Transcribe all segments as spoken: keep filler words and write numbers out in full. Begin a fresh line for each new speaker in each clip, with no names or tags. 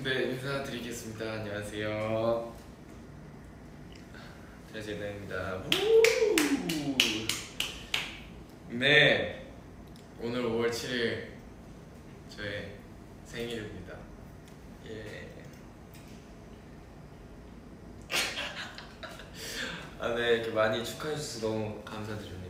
네, 인사드리겠습니다. 안녕하세요. 트레제다입니다. 네, 오늘 오월 칠일 저의 생일입니다. 예. 아, 네, 이렇게 많이 축하해주셔서 너무 감사드립니다.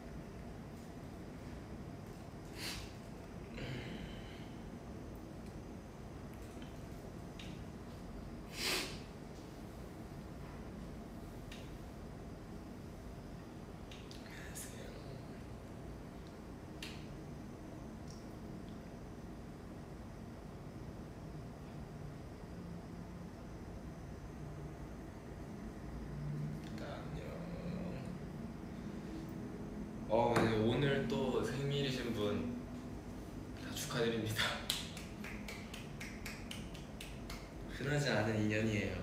어, 네, 오늘 또 생일이신 분 다 축하드립니다. 흔하지 않은 인연이에요.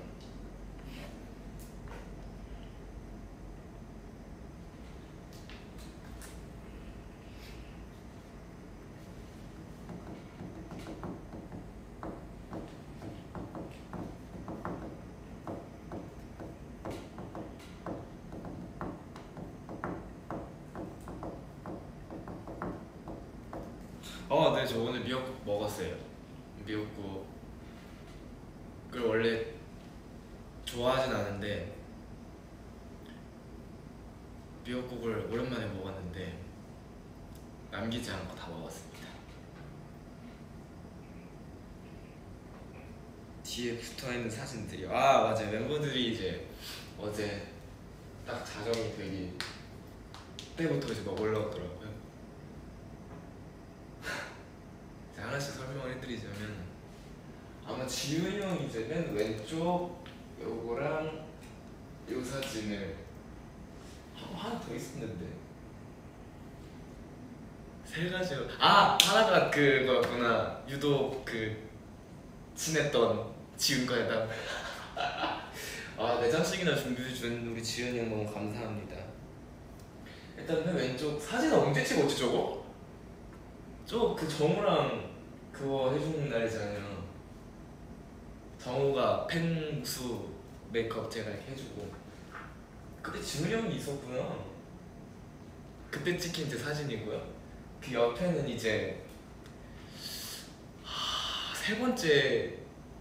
어, 네, 저 오늘 미역국 먹었어요. 미역국을 원래 좋아하진 않은데 미역국을 오랜만에 먹었는데 남기지 않고 다 먹었습니다. 뒤에 붙어있는 사진들이요. 아, 맞아요. 멤버들이 이제 어제 딱 자정이 되기 때부터 이제 막 올라오더라고요. 하나씩 설명을 해드리자면 아마 지훈이 형이 이제 맨 왼쪽 요거랑 요 사진을 하나 더 있었는데 세 가지로 아! 하나가 그거였구나. 유독 그 친했던 지훈과의 아, 내 장식이나 준비해준 우리 지훈이 형 너무 감사합니다. 일단 맨 왼쪽 사진 언제 찍었지 저거? 저 그 정우랑 그거 해주는 날이잖아요. 정우가 펭수 메이크업 제가 이렇게 해주고 그때 지훈이 형이 있었구나. 그때 찍힌 제 사진이고요. 그 옆에는 이제 하... 세 번째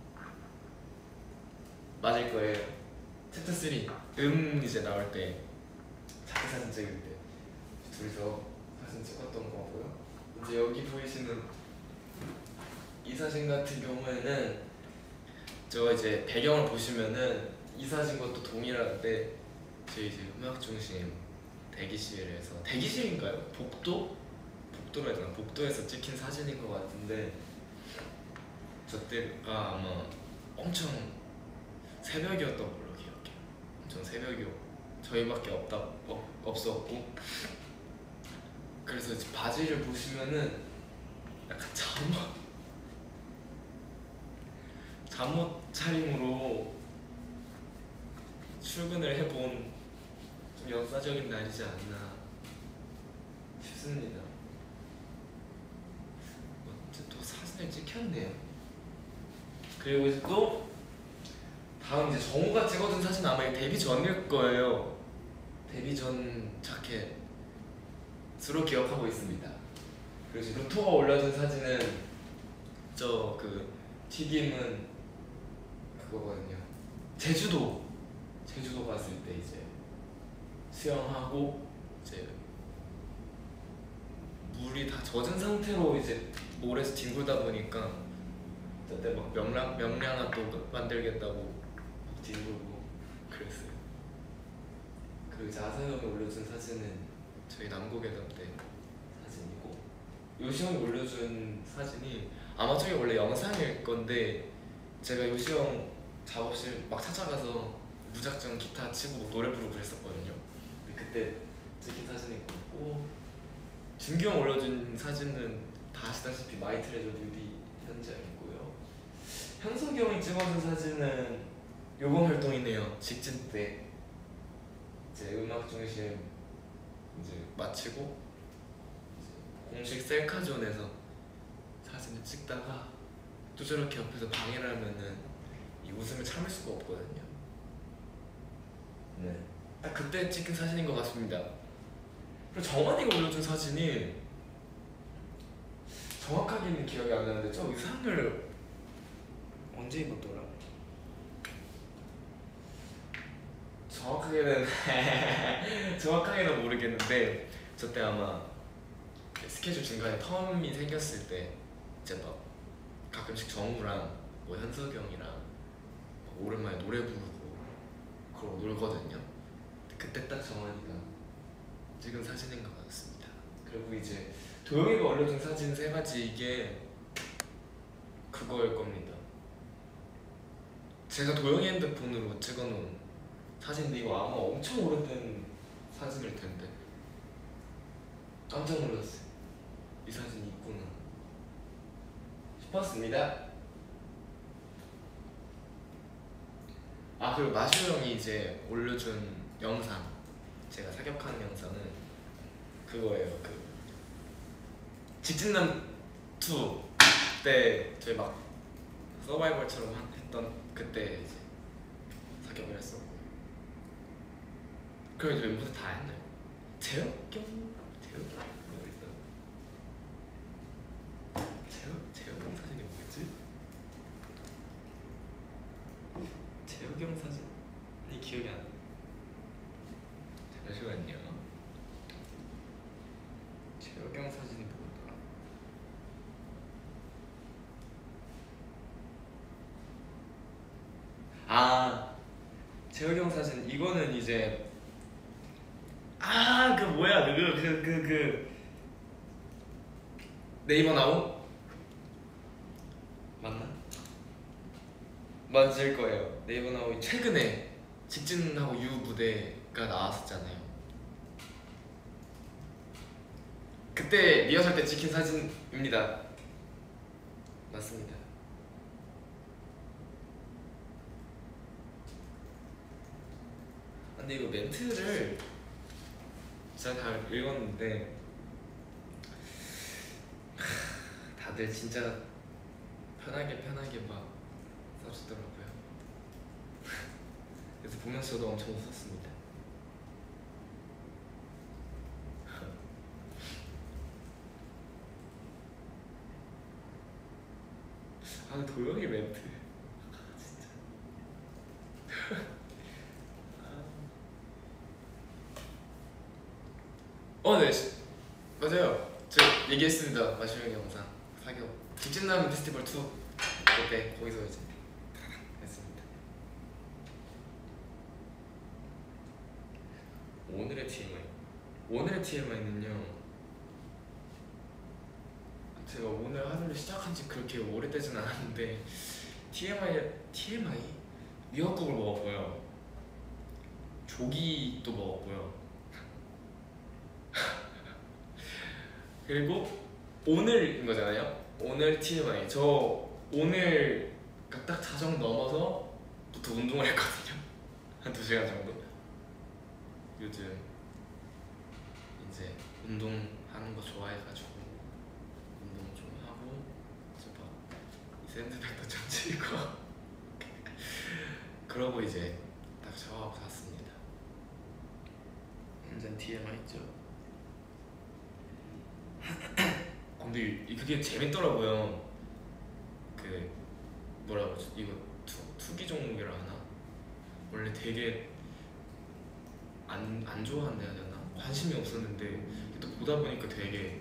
맞을 거예요. 챕터 쓰리 음 이제 나올 때 자기 사진 찍을 때 둘이서 사진 찍었던 거고요. 이제 여기 보이시는 이 사진 같은 경우에는 저 이제 배경을 보시면은 이 사진과 또 동일한데 저희 이제 음악 중심 대기실에서 대기실인가요? 복도? 복도로 해야 되나? 복도에서 찍힌 사진인 것 같은데 저 때가 아마 엄청 새벽이었던 걸로 기억해요. 엄청 새벽이었고 저희밖에 없다 어, 없었고 그래서 이제 바지를 보시면은 약간 잠옷 잠옷 차림으로 출근을 해본 좀 역사적인 날이지 않나 싶습니다. 어째 또 사진을 찍혔네요. 그리고 이제 또 다음 이제 정우가 찍어둔 사진 아마 데뷔 전일 거예요. 데뷔 전 자켓으로 기억하고 있습니다. 그리고 루토가 올려준 사진은 저 그 튀김은 그거거든요. 제주도 제주도 갔을 때 이제 수영하고 이제 물이 다 젖은 상태로 이제 모래에서 뒹굴다 보니까 그때 막 명량 명량한 또 만들겠다고 뒹굴고 그랬어요. 그리고 이제 아사형이 올려준 사진은 저희 남고괴담 때 사진이고 요시형이 올려준 사진이 아마 저게 원래 영상일 건데 제가 요시형 작업실 막 찾아가서 무작정 기타 치고 노래 부르고 그랬었거든요. 그때 찍힌 사진이 있고 준규 형 올려준 사진은 다 아시다시피 마이 트레저 뮤비 현장이고요. 현석이 형이 찍어준 사진은 요번 활동이네요. 직진 때 이제 음악 중심 이제 마치고 이제 공식 셀카존에서 사진을 찍다가 또 저렇게 옆에서 방해를 하면은 이 웃음을 참을 수가 없거든요. 네. 딱 그때 찍힌 사진인 것 같습니다. 그리고 정환이가 올려준 사진이 정확하게는 기억이 안 나는데 저 의상을 언제 입었더라? 정확하게는 정확하게는 모르겠는데 저 때 아마 스케줄 중간에 텀이 생겼을 때 이제 막 가끔씩 정우랑 뭐 현석이 형이랑 오랜만에 노래 부르고 그러고 놀거든요. 그때 딱 정환이가 찍은 사진인 것 같습니다. 그리고 이제 도영이가 올려준 사진 세 가지 이게 그거일 겁니다. 제가 도영이 핸드폰으로 찍어놓은 사진인데 이거 아마 엄청 오래된 사진일 텐데 깜짝 놀랐어요. 이 사진이 있구나 싶었습니다. 아 그리고 마슈 형이 이제 올려준 영상, 제가 사격하는 영상은 그거예요. 그 직진남 투 때 저희 막 서바이벌처럼 했던 그때 이제 사격을 했었고, 그럼 이제 멤버들 다 했나요? 재혁 형? 재혁 형? 뭐 있어? 재혁? 재혁 형 사진이 뭐였지? 재혁 형 사진이 기억이 안 나. 잠시만요. 재혁 형 사진이 뭐였더라? 아, 재혁 형 사진 이거는 이제 아, 그 뭐야 그그 그 그 그 네이버 나오? 맞나? 맞을 거예요. 네이버 나오 최근에 직진하고 유 무대가 나왔었잖아요. 그때 리허설 때 찍힌 사진입니다. 맞습니다. 근데 이거 멘트를 제가 다 읽었는데 다들 진짜 편하게 편하게 막 써주더라고요. 그래서 보면서 저도 엄청 웃었습니다. 아 도영이 멘트 진짜 어, 네 맞아요. 저 얘기했습니다. 마시명이 영상 사격 직진남 페스티벌 투 그때 거기서 이제 했습니다. 오늘의 티엠아이 오늘의 티엠아이는요, 제가 오늘 하루를 시작한 지 그렇게 오래되진 않았는데 티엠아이 티엠아이 미역국을 먹었고요, 조기도 먹었고요, 그리고 오늘인 거잖아요. 오늘 티엠아이 저 오늘 딱 자정 넘어서부터 운동을 했거든요. 한 두 시간 정도. 요즘 이제 운동하는 거 좋아해가지고 운동 좀 하고 이제 막 샌드백도 좀 치고 그러고 이제 딱 샤워하고 잤습니다. 완전 티엠아이 있죠. 근데 그게 재밌더라고요. 그 뭐라 그러지? 이거 투, 투기 종목이라 하나? 원래 되게 안, 안 좋아한다 해야 되나? 관심이 없었는데 또 보다 보니까 되게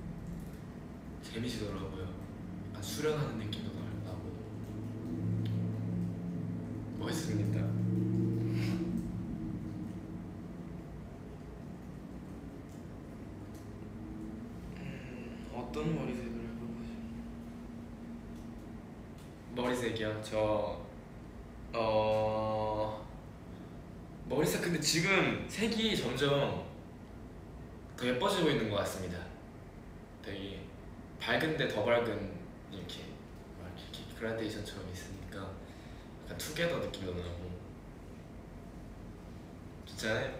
재미지더라고요. 약간 수련하는 느낌도 나고 멋있습니다. 음, 어떤 머리색을 해보고 싶어요? 머리색이요? 저... 어... 머리색 근데 지금 색이 점점 더 예뻐지고 있는 것 같습니다. 되게 밝은데 더 밝은 이렇게, 이렇게 그라데이션처럼 있으니까 약간 투게더 느낌도 나고 좋잖아요?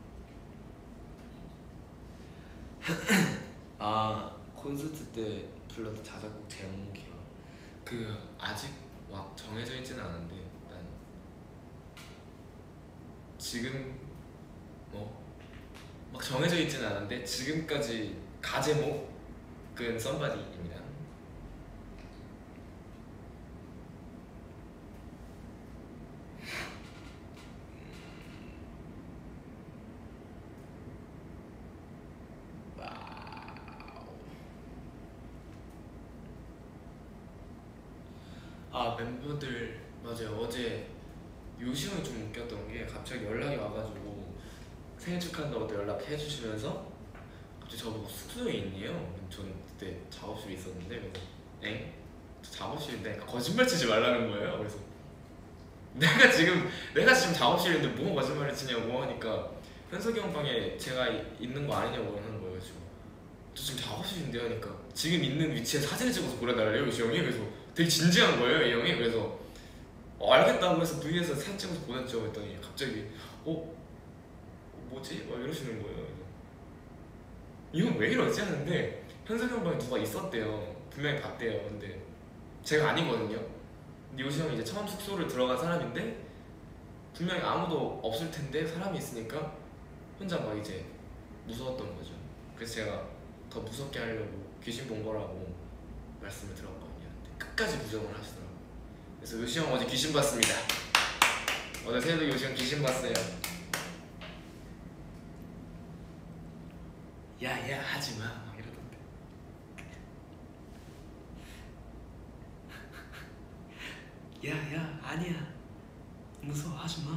아 콘서트 때 불러도 자작곡 제목이요. 그 아직 막 정해져 있지는 않은데 일단 지금 뭐 막 정해져 있지는 않은데 지금까지 가제목은 썸바디입니다. 아 멤버들 맞아요. 어제 요시 형이 좀 웃겼던 게 갑자기 연락이 와가지고 생일 축하한다고 또 연락해 주시면서 갑자기 저보고 숙소에 있네요. 저는 그때 작업실에 있었는데 그래서 엥? 저 작업실인데 거짓말 치지 말라는 거예요. 그래서 내가 지금 내가 지금 작업실인데 뭐 거짓말을 치냐고 하니까 현석이 형 방에 제가 있는 거 아니냐고 하는 거예요. 지금 저 지금 작업실인데 하니까 지금 있는 위치에 사진을 찍어서 보내달래요 요시 형이. 그래서 되게 진지한 거예요 이 형이. 그래서 어, 알겠다고 해서 브이에서 사진 찍어서 보냈죠. 했더니 갑자기 어? 뭐지? 막 이러시는 거예요. 이 형 왜 이러지? 하는데 현석이 형 방에 누가 있었대요. 분명히 봤대요. 근데 제가 아니거든요. 근데 요시 형이 이제 처음 숙소를 들어간 사람인데 분명히 아무도 없을 텐데 사람이 있으니까 혼자 막 이제 무서웠던 거죠. 그래서 제가 더 무섭게 하려고 귀신 본 거라고 말씀을 드렸거든요. 근데 끝까지 부정을 하시더라고요. 그래서 요시 형 어제 귀신 봤습니다. 어제 새벽에 요시 형 귀신 봤어요. 야야 하지마 막 이러던데. 야야 아니야 무서워 하지마.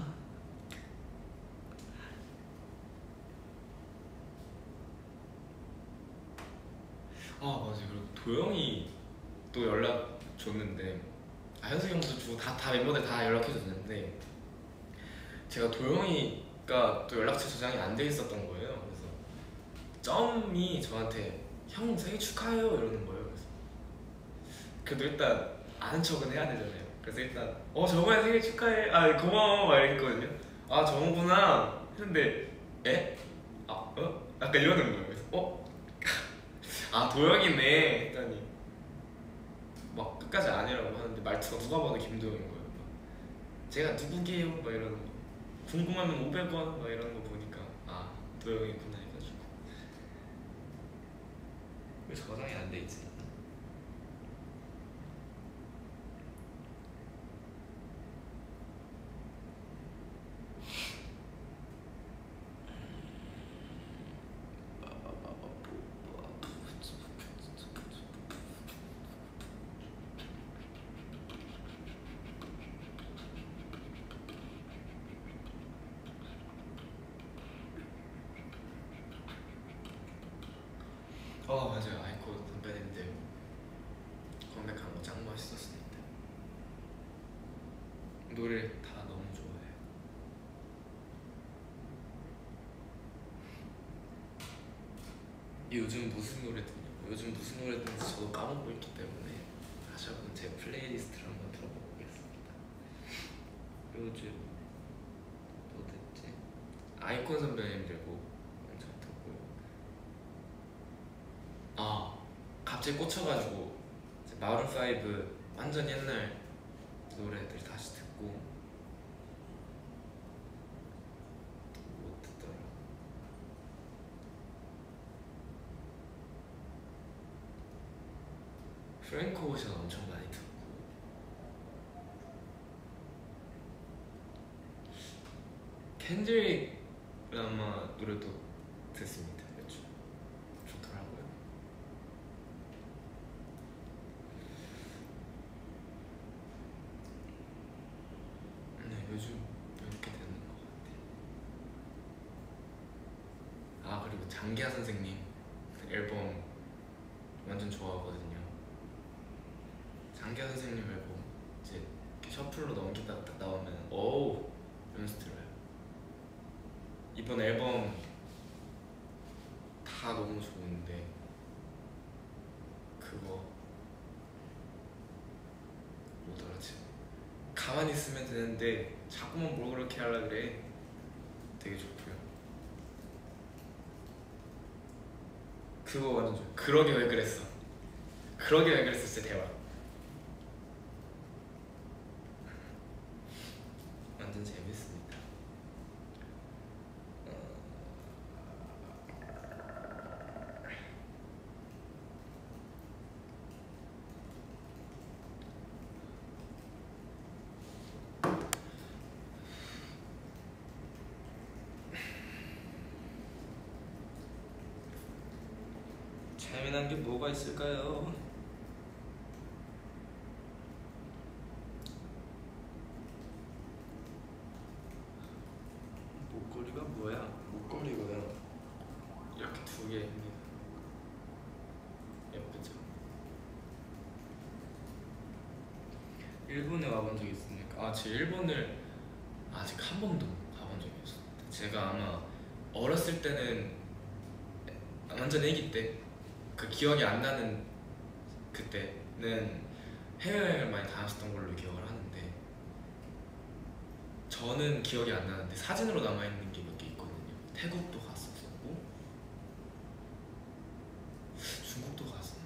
아 맞아. 그리고 도영이 또 연락 줬는데 아 현석이 형도 주고 다, 다 멤버들 다 연락해 줬는데 제가 도영이가 또 연락처 저장이 안 돼 있었던 거예요. 그래서 점이 저한테 형 생일 축하해요 이러는 거예요. 그래서 그래도 일단 아는 척은 해야 되잖아요. 그래서 일단 어 정우야 생일 축하해 아 고마워 막 이랬거든요. 아 정우구나 했는데 에? 아 어? 약간 이러는 거예요. 그래서 어? 아 도영이네 했더니 막 끝까지 아니라고 하는데 말투가 누가 봐도 김도영인 거예요. 막 제가 누구게요? 막 이러는 거. 궁금하면 오백 원 막 이러는 거 보니까 아 도영이구나 해가지고. 왜 저장이 안 돼 있지? 어 맞아요. 아이콘 선배님들 컴백한 거 짱 멋있었습니다. 노래 다 너무 좋아해요. 요즘 무슨 노래 듣냐고. 요즘 무슨 노래 듣는지 저도 까먹고 있기 때문에 다시 한번 제 플레이리스트를 한번 들어보겠습니다. 요즘 뭐 듣지? 아이콘 선배님들 곡 엄청 듣고요. 아 갑자기 꽂혀가지고 마룬 파이브 완전 옛날 노래들 다시 듣고 뭐 듣더라. 프랭크 오션 엄청 많이 듣고 켄드릭 라마 노래도 듣습니다. 요즘 좋더라고요. 네 요즘 이렇게 되는 것 같아요. 아 그리고 장기하 선생님 앨범 완전 좋아하거든요. 장기하 선생님 앨범 이제 이렇게 셔플로 넘기다가 딱 나오면 오우 이러면서 들어요. 이번 앨범 다 너무 좋은데 그거 뭐더라 지금 가만히 있으면 되는데 자꾸만 뭘 그렇게 하려 그래. 되게 좋고요. 그거 완전 좋아요. 그러게 왜 그랬어. 그러게 왜 그랬었지 대박. 완전 재밌습니다. 재미난 게 뭐가 있을까요? 목걸이가 뭐야? 목걸이고요. 이렇게 두 개입니다. 예쁘죠? 일본에 와본 적 있습니까? 아, 제 일본을 아직 한 번도 가본 적이 없습니다. 제가 아마 어렸을 때는 완전 애기 때 그 기억이 안 나는 그때는 해외여행을 많이 다녔었던 걸로 기억을 하는데, 저는 기억이 안 나는데 사진으로 남아있는 게 몇 개 있거든요. 태국도 갔었고 중국도 갔었나?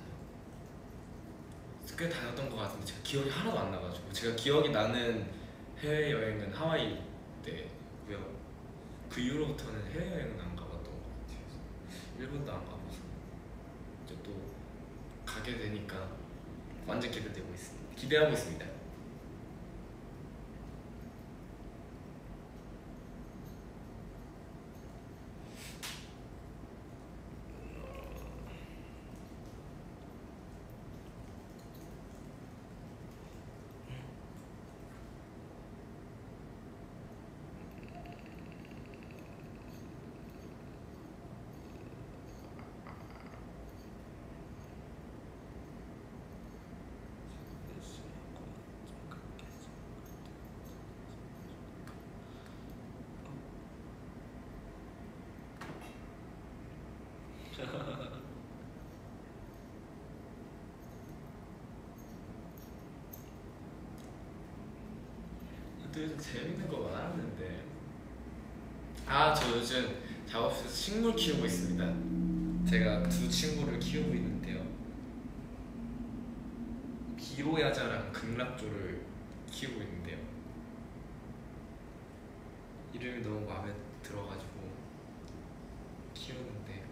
꽤 다녔던 것 같은데 제가 기억이 하나도 안 나가지고, 제가 기억이 나는 해외여행은 하와이 때고요. 그 이후로부터는 해외여행은 안 가봤던 것 같아요. 일본도 안 가봐서 이제 또 가게 되니까 완전 기대되고 있습니다. 기대하고 있습니다. 또 요즘 재밌는 거 많았는데, 아, 저 요즘 작업실에서 식물 키우고 있습니다. 제가 두 친구를 키우고 있는데요, 비로야자랑 극락조를 키우고 있는데요, 이름이 너무 마음에 들어가지고 키우는데,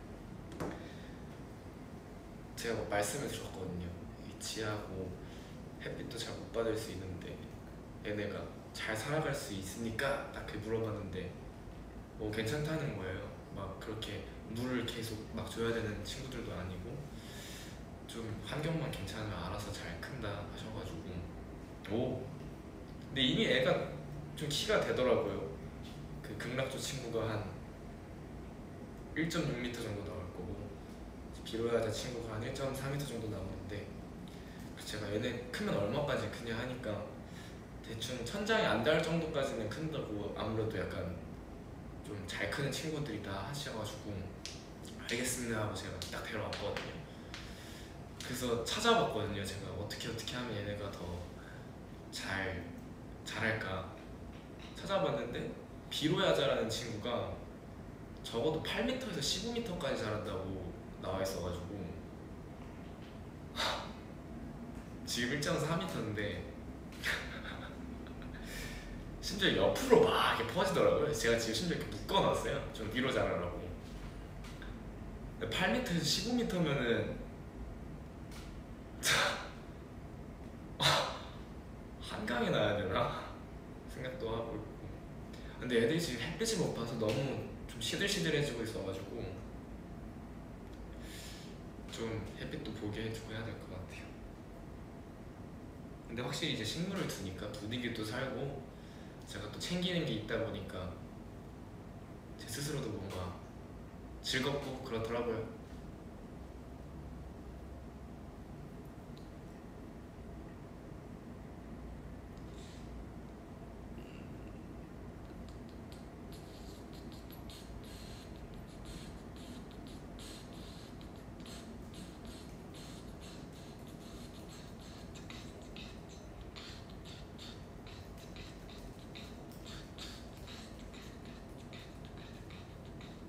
제가 뭐 말씀을 드렸거든요. 이 지하고 햇빛도 잘 못 받을 수 있는데 얘네가 잘 살아갈 수 있으니까 딱 그 물어봤는데 뭐 괜찮다는 거예요. 막 그렇게 물을 계속 막 줘야 되는 친구들도 아니고 좀 환경만 괜찮으면 알아서 잘 큰다 하셔가지고, 오, 근데 이미 애가 좀 키가 되더라고요. 그 극락조 친구가 한 일 점 육 미터 정도 나올 거고, 비로야자 친구가 한 일 점 사 미터 정도 나오는데, 제가 얘네 크면 얼마까지 크냐 하니까 대충 천장이 안 닿을 정도까지는 큰다고, 아무래도 약간 좀 잘 크는 친구들이 다 하셔가지고 알겠습니다 하고 제가 딱 데려왔거든요. 그래서 찾아봤거든요. 제가 어떻게 어떻게 하면 얘네가 더 잘 자랄까 찾아봤는데, 비로야자라는 친구가 적어도 팔 미터에서 십오 미터까지 자란다고 나와 있어가지고 지금 일 점 사 미터인데 심지어 옆으로 막 이렇게 퍼지더라고요. 제가 지금 심지어 이렇게 묶어놨어요. 좀 위로 자라라고. 팔 미터에서 십오 미터면은 한강에 놔야 되나 생각도 하고 있고. 근데 애들이 지금 햇빛을 못 봐서 너무 좀 시들시들해지고 있어가지고 좀 햇빛도 보게 해주고 해야 될 것 같아요. 근데 확실히 이제 식물을 두니까 분위기도 살고 제가 또 챙기는 게 있다 보니까 제 스스로도 뭔가 즐겁고 그렇더라고요.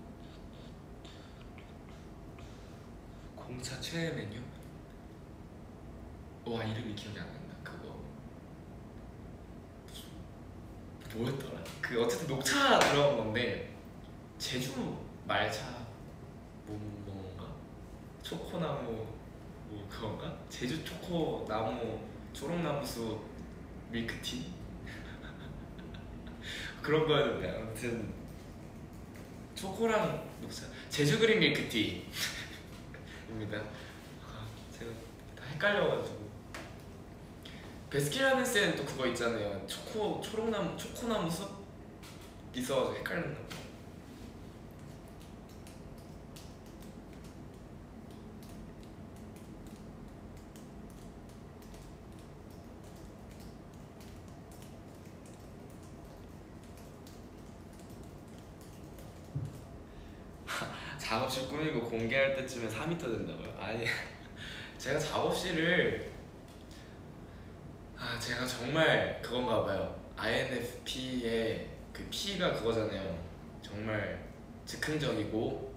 공차 최애 메뉴? 와 이름이 기억이 안 난다. 그거 뭐였더라? 그 어쨌든 녹차 들어간 건데 제주 말차 뭐 뭔가 초코나무 뭐 그건가? 제주 초코나무 초록나무수 밀크티 그런 거였는데 아무튼 초코랑 녹차 제주 그린 밀크티입니다. 아, 제가 다 헷갈려가지고 베스킨라빈스에는 또 그거 있잖아요. 초코 초록나무 초코나무 숲 있어가지고 헷갈렸나 봐. 작업실 꾸미고 공개할 때쯤에 사 미터 된다고요? 아니 제가 작업실을 아 제가 정말 그건가 봐요. 아이엔에프피의 그 P가 그거잖아요. 정말 즉흥적이고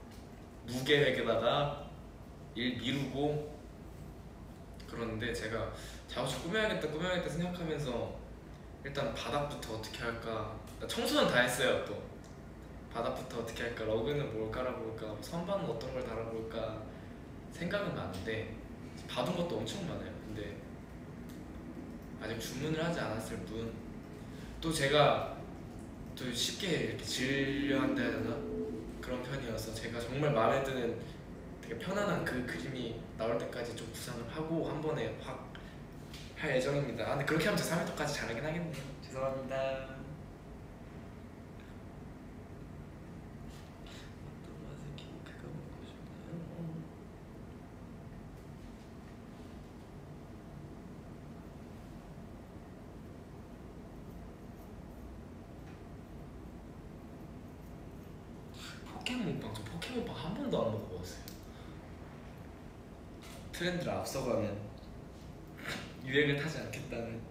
무계획에다가 일 미루고 그러는데 제가 작업실 꾸며야겠다 꾸며야겠다 생각하면서 일단 바닥부터 어떻게 할까 청소는 다 했어요. 또 바닥부터 어떻게 할까, 러그는 뭘 깔아볼까, 선반은 어떤 걸 달아볼까 생각은 많은데 받은 것도 엄청 많아요. 근데 아직 주문을 하지 않았을 뿐 또 제가 또 쉽게 이렇게 질려한다 해야 되나? 그런 편이어서 제가 정말 마음에 드는 되게 편안한 그 그림이 나올 때까지 좀 구상을 하고 한 번에 확 할 예정입니다. 아, 근데 그렇게 하면 제가 삼 미터까지 잘하긴 하겠네요. 죄송합니다. 포켓몬빵, 저 포켓몬빵 한 번도 안 먹어봤어요. 트렌드를 앞서가면 유행을 타지 않겠다는.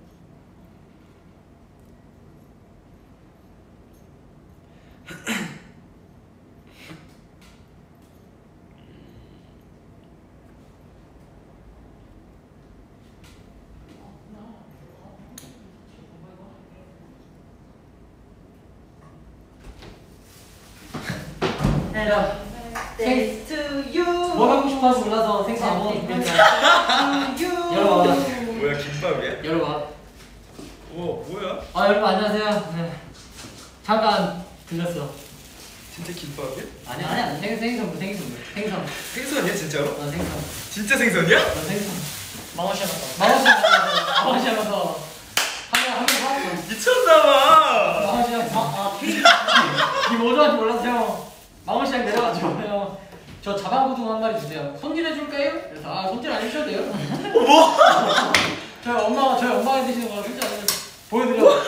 야, 생일 to you. 뭘 하고 싶어서 몰라서 생일 안 먹었습니다. 열어봐.
뭐야, 김밥이야?
열어봐.
우와, 뭐야?
아, 여러분 안녕하세요. 네. 잠깐 들렸어.
진짜 김밥이야?
아니 아니 아니 생 생선 생선 생선.
생선이야 진짜로?
어 생선.
진짜 생선이야?
어 생선. 마오시아가서. 마오시아가서. 마오시아가서. 한명한명 사왔어.
미쳤나봐.
마오시아가서. 아 케이크. 이 뭐죠 몰랐어요. 마오시아 내려가지고 형. 저 자방고등어 한 마리 주세요. 손질해줄까요? 그래서 아 손질 안 해주셔도 돼요.
뭐?
저희 엄마 저희 엄마가 드시는 거 손질 안 해주셔도 보여드려.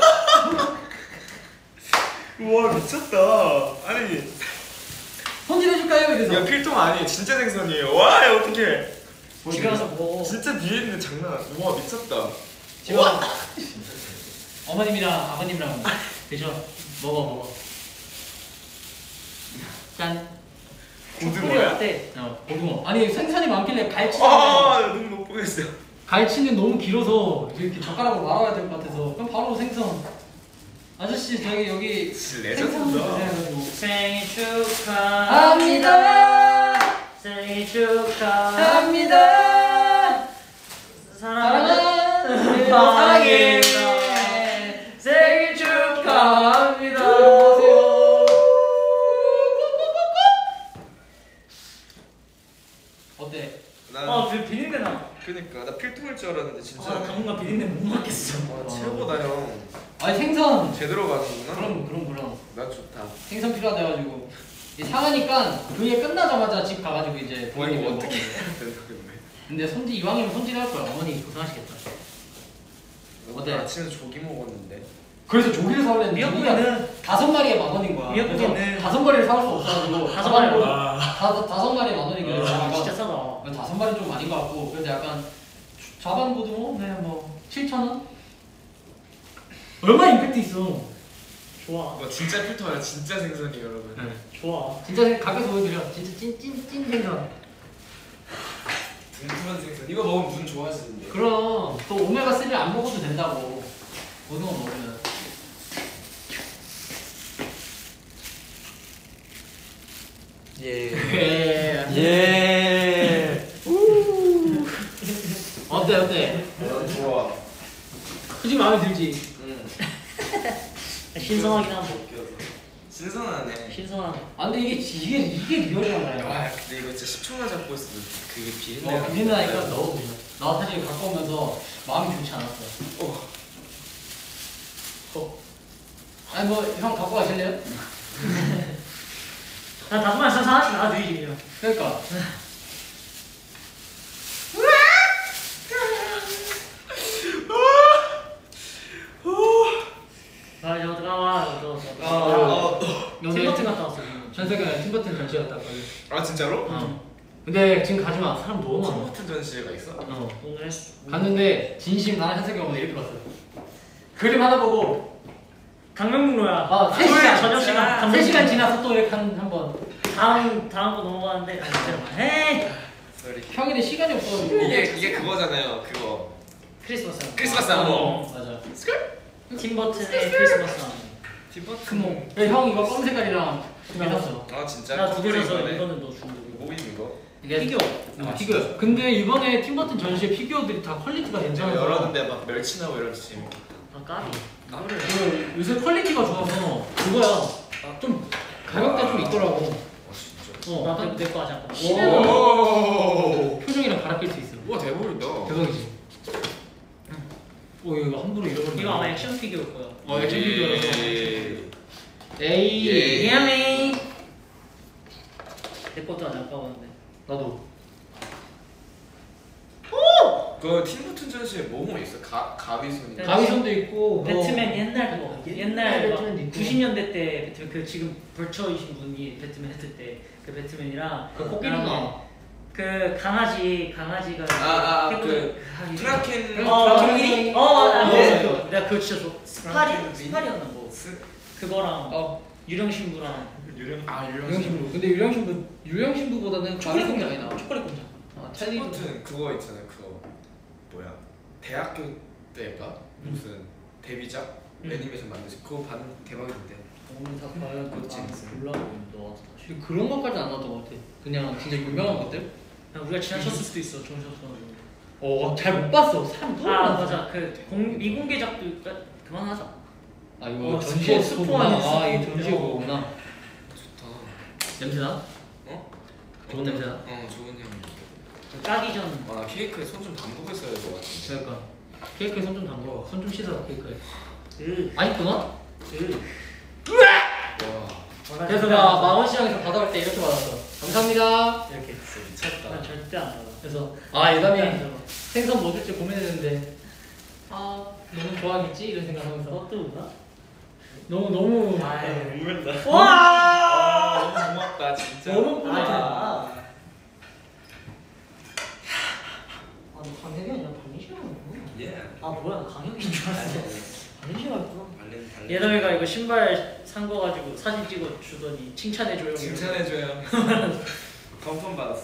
우와 미쳤다. 아니
손질해줄까요? 이래서.
야 필통 아니에요. 진짜 생선이에요. 와 야, 어떡해.
집에 가서 먹어.
진짜 뒤에 있는 장난. 우와 미쳤다.
집에 가서 어머님이랑 아버님이랑 드셔. 먹어 먹어. 짠.
고등어야?
어 고등어. 아니 생선이 많길래 갈치는
아 너무 못 보겠어.
갈치는 너무 길어서 이렇게 젓가락으로 말아야 될 것 같아서 그럼 바로 생선. 아저씨 저기 여기
레전드다.
생일 축하합니다. 생일 축하합니다. 사랑하는 사랑해. 생일 축하합니다. 어때?
아
비린내 나.
그니까 나 필통일 줄 알았는데 진짜.
아 당분간 비린내 못 맡겠어.
와 최고다 형.
아니 생선.
제대로 가는구나.
그럼 그럼 그럼.
난 좋다.
생선 필요하다 해가지고 상하니까 그게 끝나자마자 집 가가지고 이제
와 이거 어떻게
먹어. 근데 손질 이왕이면 손질할 거야. 어머니 고생하시겠다. 어때?
아침에 조기 먹었는데.
그래서 조기를 사오려는데
미역국에는
다섯 마리에 만 원인 거야.
미역국에는
다섯 마리를 사올 수 없어가지고
다섯 마리.
아. 다섯 다섯 마리에 만 원이길래
아, 진짜 싸다.
다섯 마리 좀 아닌 것 같고 그래서 약간 자반고등어 네뭐 칠천 원. 얼마 임팩트 있어.
좋아.
와 진짜 필통 아니야. 진짜 생선이에요 여러분.
네.
좋아.
진짜 가까이서 보여드려. 진짜 찐찐찐 생선.
뭉클한 생선 이거 먹으면 눈 좋아지는데.
그럼 또 오메가삼을 안 먹어도 된다고. 고등어 먹으면.
예.
예.
예.
어때 어때?
난 좋아.
그지 마음에 들지?
응.
신선하긴 하고.
신선하네.
신선한.
아 근데 이게 이게 이게 리얼이란 말이야.
아 근데 이거 진짜 십 초만 잡고 있어도 그게 비린내.
어 비린내니까 너무 비린내. 나 사실 갖고 오면서 마음이 좋지 않았어.
어.
어. 아니 뭐 형 갖고 가실래요?
나 다섯 마리 사서 하나씩 나눠드리지 그냥.
그러니까.
아 이제 어떡하와. 너
아, 아,
팀버튼 갔다 왔어 지금.
전세가 팀버튼 전시 갔다 왔거든.
아 진짜로?
어. 근데 지금 가지 마. 사람 너무 많아.
팀버튼 전시회가 있어?
어.
오늘
갔는데 진심 나는 현석이 오늘 이렇게 봤어. 그림 하나 보고
강명문로야.
아, 세 시간
저녁 시간.
세 시간 지나서 또 이렇게 한, 한 번.
다음 다음 거 넘어가는데. 아 진짜. 에이.
소리.
평일에 시간이 없어.
이게 이게 그거잖아요. 그거
크리스마스.
크리스마스
어,
안무.
맞아.
팀버튼의 크리스마스 안무.
팀버튼.
그래, 형 이거 검은 색깔이랑 두개 샀어.
아 진짜?
나두 개 사서
이거네.
이거는 너 주는 거고.
뭐임 이거?
이게
피규어.
어, 피규어. 근데 이번에 팀버튼 전시회 피규어들이 다 퀄리티가
제가
괜찮아서
열었는데 막 멸치 나고 이런 재미.
아 까비.
아,
그 요새 퀄리티가 좋아서 그거야. 좀 가격대 좀 있더라고.
어 진짜.
어.
나도 내거 하자.
시내는
오.
표정이랑 갈아 낄 수 있어.
와 대박이다.
대박이지. 오 이거 함부로 잃어버리면.
이거 아마 액션 피규어일 거야.
어 액션 피규어라서.
예.
에이.
예.
미안해. 내 것도 아직 안 까봤는데.
나도.
그 팀버튼 전시회 뭐뭐 있어? 가 가위손.
네.
가위손도 있고.
배트맨 옛날 거.
어,
옛날
옛날
막
배트맨도 있고.
구십 년대 때 배트맨 그 지금 벌처이신 분이 배트맨 했을 때 그 배트맨이랑
그 코끼리가.
그 강아지 강아지가
아, 아,
해고-
그
아, 이름-
트라켄.
어,
트라켄.
어, 나
예.
그거 내가 그거 진짜 좋아. 스파리
트라켄.
스파리였나 뭐.
스.
그거랑
어.
유령 신부랑
유령. 아
유령
유령.
신부. 근데 유령 신부 유령 신부보다는
초콜릿
가위손이
공장
많이 나와.
초콜릿 공장.
아, 찰리.
팀버튼 그거 있잖아요. 그거 뭐야? 대학교 때가 무슨 데뷔작
음.
애니메이션 만드시. 그거 반 대박인데.
오늘 다 봐야
그거
그
재밌어.
몰라. 너 근데 그런 것까지 안 나왔던 것 같아. 그냥 진짜 유명한 것들.
그냥 우리가 지나쳤을 수도 있어. 정신없어가지고.
어, 잘 못 봤어. 사람 너무
아
많았어.
맞아. 그 공, 미공개작도 그- 그만하자.
아 이거
어,
전시회
스포,
스포구나.
스포
아
아니야,
이게
스포.
전시회 그거구나.
좋다.
냄새나?
어?
좋은 냄새나?
어 좋은 향.
까기 전.
아나 케이크에 손 좀 담그고 있어야 될 것 같은데.
그러니까 케이크에 손 좀 담궈. 손 좀 씻어 케이크에.
으.
맛있구나?
으.
와
그래서 나 망원시장에서 받아올 때 이렇게 받았어. 감사합니다. 이렇게.
진짜 미쳤다.
난 절대 안 받아.
그래서 아 예담이
절대 안 받아.
생선 뭐 줄지 고민했는데 아 너무 좋아하겠지 이런 생각하면서
너또 웃나?
너무 너무
아유.
눈물다.
와!
아 너무 고맙다 진짜.
너무 고맙다.
아, 너 강혁이 아니라 박민식이었구나.
예.
아 뭐야, 나 강혁인 줄 알았어. 박민식이었구나.
발렌 발렌.
예담이가 이거 신발 산 거 가지고 사진 찍어 주더니 칭찬해줘요.
칭찬해줘요. 건품 받았어.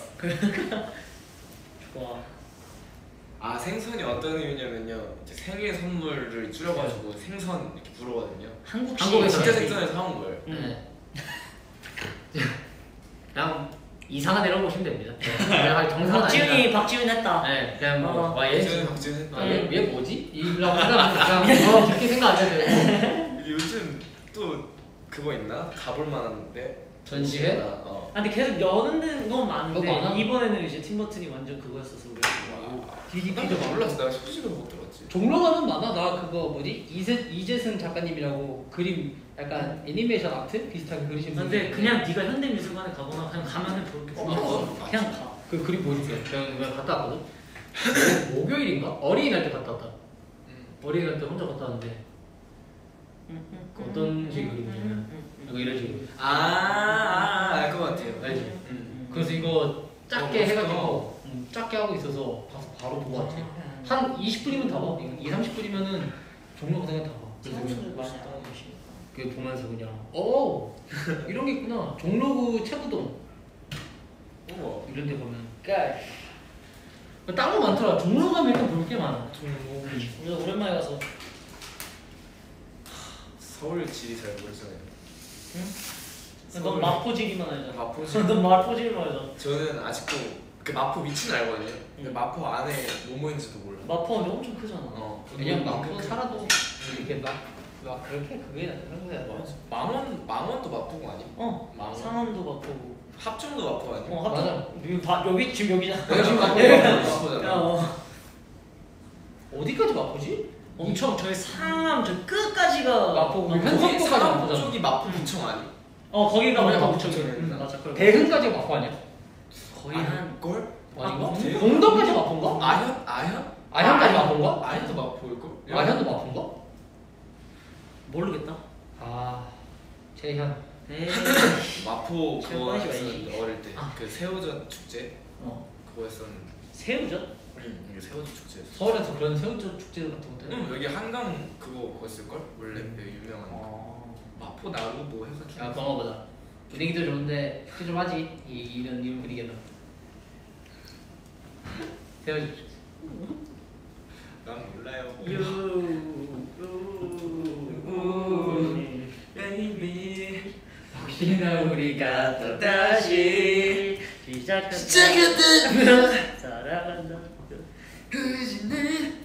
좋아.
아 생선이 어떤 의미냐면요. 이제 생일 선물을 줄여가지고 생선 이렇게 부르거든요.
한국식.
한국에서
진짜
네.
생선에서 사온 거예요.
응.
네. 그냥 이상한 애라고 보시면 됩니다. 그냥 정상은
박지훈이
아니라.
박지훈 했다.
네, 그냥
어.
뭐와얘
박지훈 박지훈 했다.
아, 얘, 얘 뭐지? 이라고 생각하면 그냥 어, 그렇게 생각 안 해도 돼요.
요즘 또 그거 있나? 가볼 만한데
전시회?
어.
아 근데 계속 여는 건 많은데
그거 많아?
이번에는 이제 팀버튼이 완전 그거였어서 우리가
디디피도
나 몰랐어. 내가 소식을 못 들었지.
종로 가면 많아. 나 그거 뭐지? 이재, 이재승 작가님이라고 그림 약간 애니메이션 아트 비슷하게 그리신 분.
근데 그냥 네가 현대미술관에 가거나 그냥 가면은 볼 게
어,
없어.
어.
그냥 가.
그 그림 보여줄게. 제가 이번에 갔다 왔거든. 목요일인가? 어린이날 때 갔다 왔다.
음.
어린이날 때 혼자 갔다 왔는데 그 어떤 식의 그림이냐면 이거 이런 식으로.
아알것 같아요.
알지?
음.
그래서 이거 작게
어,
해가지고 음, 작게 하고 있어서 가서 바로 보고 왔지. 한 이십 분이면 다 봐. 이십, 삼십 분이면은 종로 가서 그냥 다 봐. 그래서 그냥
친구들 많이 알아보시니까.
그 보면서 그냥 어 이런 게 있구나. 종로구 채부동
우와.
이런 데 보면
그러니까
딴거 많더라. 종로 가면 일단 볼 게 많아.
종로. 우리가 오랜만에 가서.
서울 지리 잘 모르잖아요.
응? 넌 마포지리만 알잖아.
마포지.
넌 마포지리만 알잖아.
저는 아직도 그 마포 위치는 알거든요. 근데
응.
마포 안에 뭐뭐 있는지도 몰라.
마포 근데 엄청 크잖아.
어.
그냥
뭐,
마포
그-
살아도 이게 막, 막 그렇게 그게 그런 거야.
맞아. 망원 망원도 마포고 아니?
어.
망원.
상암도 마포고.
합정도 마포 아니?
어,
맞아.
합정. 여기 바, 여기 지금 여기잖아.
여기 지금 마포.
마포잖아.
어.
어디까지 마포지?
엄청 저희 상암 저 끝까지가
마포고.
거기
현석도까지
상암
마포잖아.
쪽이 마포구청 아니?
어 거기가
거기가
마포구청이야.
마포구청이구나.
응, 맞아. 그래.
대흥까지 마포 아니야?
거의 한
걸?
아닌가?
아, 대흥?
공덕까지 마포인가?
아현 아현?
아현까지 마포인가?
아현도 마포일 걸?
아현도 마포인가?
모르겠다.
아, 재현.
에이.
마포
제가
그거
빠지지
했었는데 어릴 때
아.
그 새우젓 축제
어.
그거 했었는데.
새우젓?
응 이게 새우젓 축제였어.
서울에서 그런 새우젓 축제 같은 것도 해?
응 여기 한강 그거 그거 쓸걸? 원래 되게 유명한 거.
어.
마포 나루 뭐 해가지고.
야, 그런 거보다 분위기도 좋은데 축제 좀 하지. 이 이런 이런 분위기는. 새우젓 축제.
난 몰라요.
베이비
혹시나 우리가 또
다시 시작한다.
시작했다.
사랑한다.
그지네.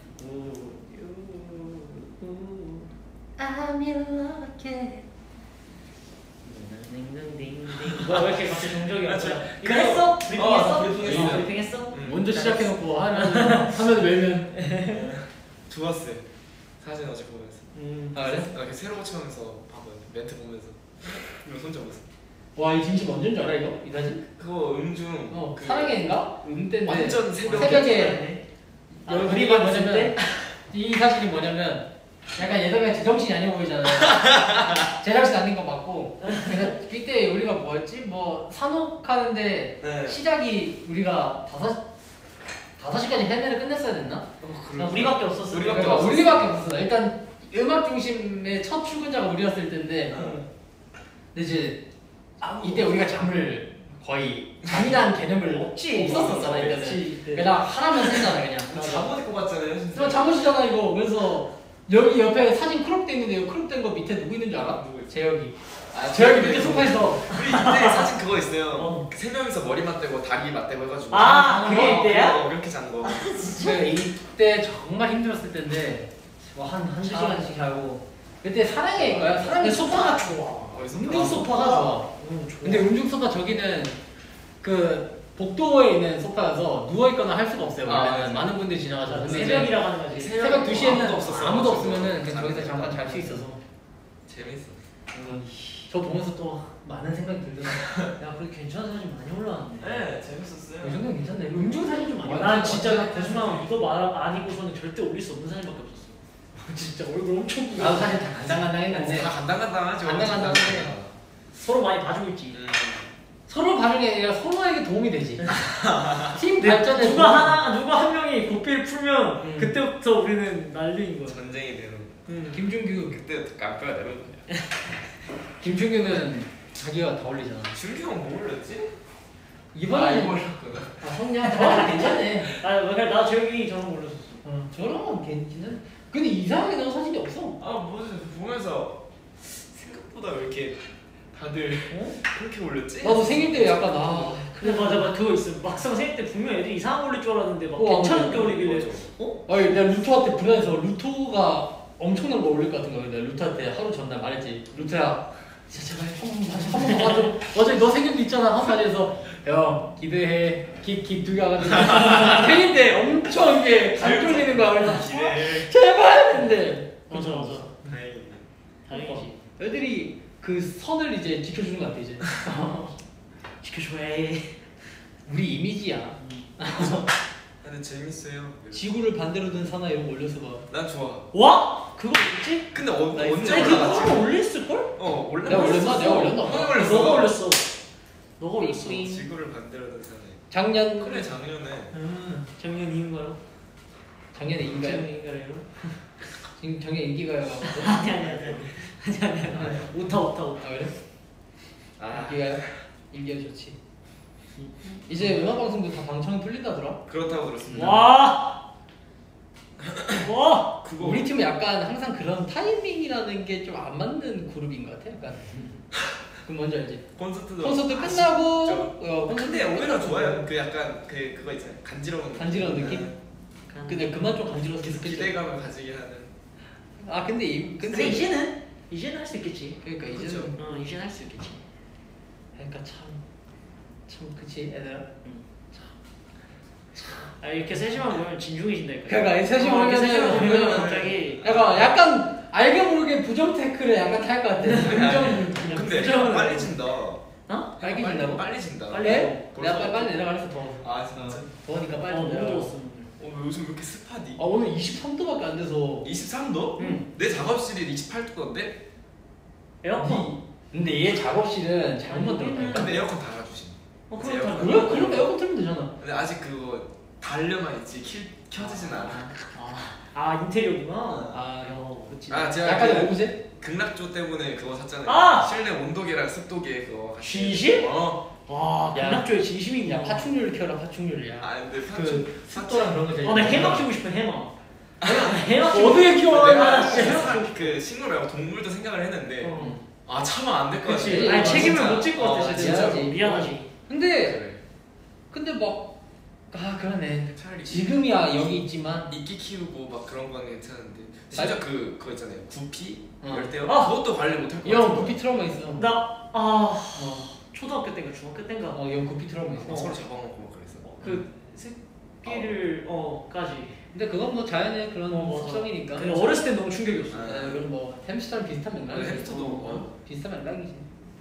I'm in love again. 딩딩딩딩. 뭐야 왜 이렇게 갑자기 정적이
아,
없어?
저-
이거
그거-
했어?
어,
브리핑했어?
나 브리핑했어.
어, 브리핑했어?
응.
먼저 시작해놓고 하면 하면 외면.
좋았어요. 사진 어제 보면서.
음.
아 그래?
나 이렇게 새로 고치면서 봤거든. 멘트 보면서. 이거 손 잡았어.
와, 이 진심 언제인 줄 알아 이거? 이 사진?
그거 음중.
어,
그
사랑해인가? 음 때인데.
완전 새벽에.
새벽에.
아,
여기
우리
뭐냐면
봤을 때?
이 사진이 뭐냐면 약간 얘들가 제정신이 아니어 보이잖아요. 제정신 아닌 거 맞고. 그래서 그때 우리가 뭐였지? 뭐 산옥하는데
네.
시작이 우리가 다섯 다섯 시까지 헤매를 끝냈어야 됐나?
어,
아, 우리밖에 없었어.
우리밖에
그러니까
없었어.
우리밖에 없었어. 일단 음악 중심의 첫 출근자가 우리였을 텐데.
응.
근데 이제 이때 우리가 잠을 거의 잠이라는 개념을
없지.
없었었잖아 이때는.
없지, 이때.
그냥 하나만 생잖아 그냥.
잠옷 입고 갔잖아요.
저
진짜.
잠옷이잖아 이거. 그래서 여기 옆에 사진 크롭돼 있는데 크롭된 거 밑에 누구 있는 줄 알아?
누구 있어?
재혁이.
아,
재혁이 밑에 소파에서.
우리 이때 사진 그거 있어요.
어.
세 명이서 머리 맞대고 다리 맞대고 해가지고.
아, 그게 이때야?
어, 이렇게 잔 거.
그 이때 정말 힘들었을 텐데
뭐한 한두 시간씩 자고.
그때 사랑의 거야. 사랑의
근데 소파가 좋아.
어디서
음중 소파가 좋아. 응, 좋아.
근데 음중 소파 저기는 그 복도에 있는 소파여서 누워 있거나 할 수가 없어요.
아,
원래는
맞아.
많은 분들이 지나가셔서. 근데 이제
새벽이라고 하는 거지.
새벽 두 시에는
아무도 없었어.
아무도 없으면은 그냥
잠깐
저기서 잠깐
잠깐
잘 수 있어서.
재밌어.
저 보면서 또 많은 생각이 들더라고요.
야, 그래 괜찮은 사진 많이 올라왔네.
네, 재밌었어요.
이 정도면 괜찮네. 음중 사진 좀 많이
난
올라왔어.
진짜 대순아 이거 말 아니고서는 절대 올릴 수 없는 사진밖에 없었어. 진짜 얼굴 엄청 부어.
나도 사실 다 간당간당했는데
다 간당간당하죠.
간당간당하네.
서로 많이 봐주고 있지.
음.
서로 봐주는 게 아니라 서로에게 도움이 되지. 팀
근데
발전에
누가
도움이
하나 누가 한 명이 고삐를 풀면
음.
그때부터 우리는 난리인 거야.
전쟁이 되는.
음.
김준규
그때부터 깡패가 되는 거야.
김준규는 자기가 다 올리잖아.
준규 형뭐 올렸지?
이번에
아, 이거 올렸구나.
아 성냥 저는 괜찮네.
아, 그래 나 조용히 저런 거 올렸었어.
어, 저런 괜찮네. 근데 이상하게 나온 사진이 없어.
아 뭐지 보면서 생각보다 왜 이렇게 다들
어?
그렇게 올렸지?
나도 생일 때 약간 아
근데 맞아 맞아 그거 있어. 막상 생일 때 분명 애들이 이상한 거 올릴 줄 알았는데 막
어,
괜찮은 게
맞아.
올리길래.
맞아.
어?
아니 내가 루토한테 불안해서 루토가 엄청난 거 올릴 것 같은 거야. 내가 루토한테 하루 전날 말했지. 루토야 진짜 제발 한번 봐줘. 어차피 너 생일도 있잖아. 한 가지에서 형 기대해. 킥킥 두개 하거든. 생일 때 엄청 이게 잘 쫄리는 거야. 그래서
기대해.
제발 했는데
맞아 맞아.
다행이네.
다행이지.
애들이 그 선을 이제 지켜주는 것 같아 이제.
지켜줘야 해.
우리 이미지야.
근데 재밌어요.
지구를 반대로 든 사나 이런 거 올려서 봐.
난 좋아.
와? 그거 있지?
근데 어,
나이스.
언제
아니 그거
올라갔지?
한번 올렸을 걸?
어 올라.
내가 올렸나? 내가 올렸나?
형이
너가
올렸어.
올렸어. 너가 올렸어.
지구를 반대로 든 사네.
작년
그래 작년에.
음, 작년 이인가요?
작년에 인가요?
작년인가요?
지금 작년 인기가요.
아니 아니 아니 아니 아니 아니 오타 오타 오타.
아 그래?
아
인기가요? 인기가 좋지. 이제 음악 방송도 다 방청이 풀린다더라.
그렇다고 들었습니다.
와. 와.
그거
우리 팀은 약간 항상 그런 타이밍이라는 게 좀 안 맞는 그룹인 것 같아. 약간. 그 뭔지 알지?
콘서트도
콘서트
아,
끝나고
진짜.
어, 콘서트
근데 오히려
끝나고
좋아요. 그 약간 그 그거 있잖아요. 간지러운
간지러운 느낌?
간-
근데 그만 좀 간지러워서 계속했죠.
기대감을 가지게 하는.
아 근데 이
근데
근데
이제는 이제는 할 수 있겠지.
그러니까
그쵸.
이제는
어 이제는 할 수 있겠지.
그러니까 참 참 그치 애들아.
아 이렇게 세시만 보면 진중해진다니까.
그러니까 이 셋이
어, 이렇게 세시만
모르면은
보면
보면은
갑자기
약간 약간 알게 모르게 부정 태클을 약간 탈 것 같아. 긍정
그냥
근데
부정을-
빨리 진다.
어?
빨리
빨리
진다고?
빨리 진다.
빨리.
네?
벌써-
내가 빨리, 빨리 내려가랬어 더워서.
아 진짜.
어, 더우니까 빨리
어
좀
너무
내려가.
더웠어.
어 요즘 왜 이렇게 습하디?
아 오늘 이십삼 도밖에 안 돼서.
이십삼 도?
응.
내 작업실이 이십팔 도던데?
에어컨.
근데 얘 작업실은 잘못 만들었다니까.
근데 에어컨 달아주신.
어
이제
그렇다.
에어컨.
그래? 그럼 에어컨 틀면 되잖아.
근데 아직 그거 달려만 있지 킬 켜지진 않아.
아, 아 인테리어구나.
아,
야,
그렇지.
아, 제가
약간
그-
오브제?
극락조 때문에 그거 샀잖아요.
아!
실내 온도계랑 습도계 그거. 같이.
진심?
어.
와
야.
극락조의 진심이구나.
야 파충류를 키워라 파충류를 야.
아 근데 파충
그 습도랑 그런 거 제일.
어, 나 해마 키우고 싶어 해마. 해마 키우고
어떻게 키워?
내가
내가
진짜 해마
사-
키우고 싶어.
그 식물 말고 동물도 생각을 했는데
어.
아 참아 안 될 것 같아.
그치.
아니
아,
책임을
진짜.
못 질 것 같아
어,
진짜.
미안하지.
미안하지.
근데
그래.
근데 막 아 그러네.
차라리
지금이야 여기 있지만
이끼 키우고 막 그런 건 괜찮은데 진짜 그 그거 있잖아요. 구피
어.
열대어
아!
그것도 관리 못 할 것
이 형
같아.
구피 트라우마 있어.
나아
어,
초등학교 때인가 중학교 때인가
어, 이 형 구피 트라우마 있어.
어.
서로 잡아먹고 막 그랬어.
그 새끼를 어까지.
근데 그건 뭐 자연의 그런
어, 맞아.
습성이니까.
근데 어렸을 때 너무 충격이었어.
아.
네, 그건 뭐 햄스터랑 비슷한
아,
맥락이지.
햄스터도 어.
비슷한 맥락이지.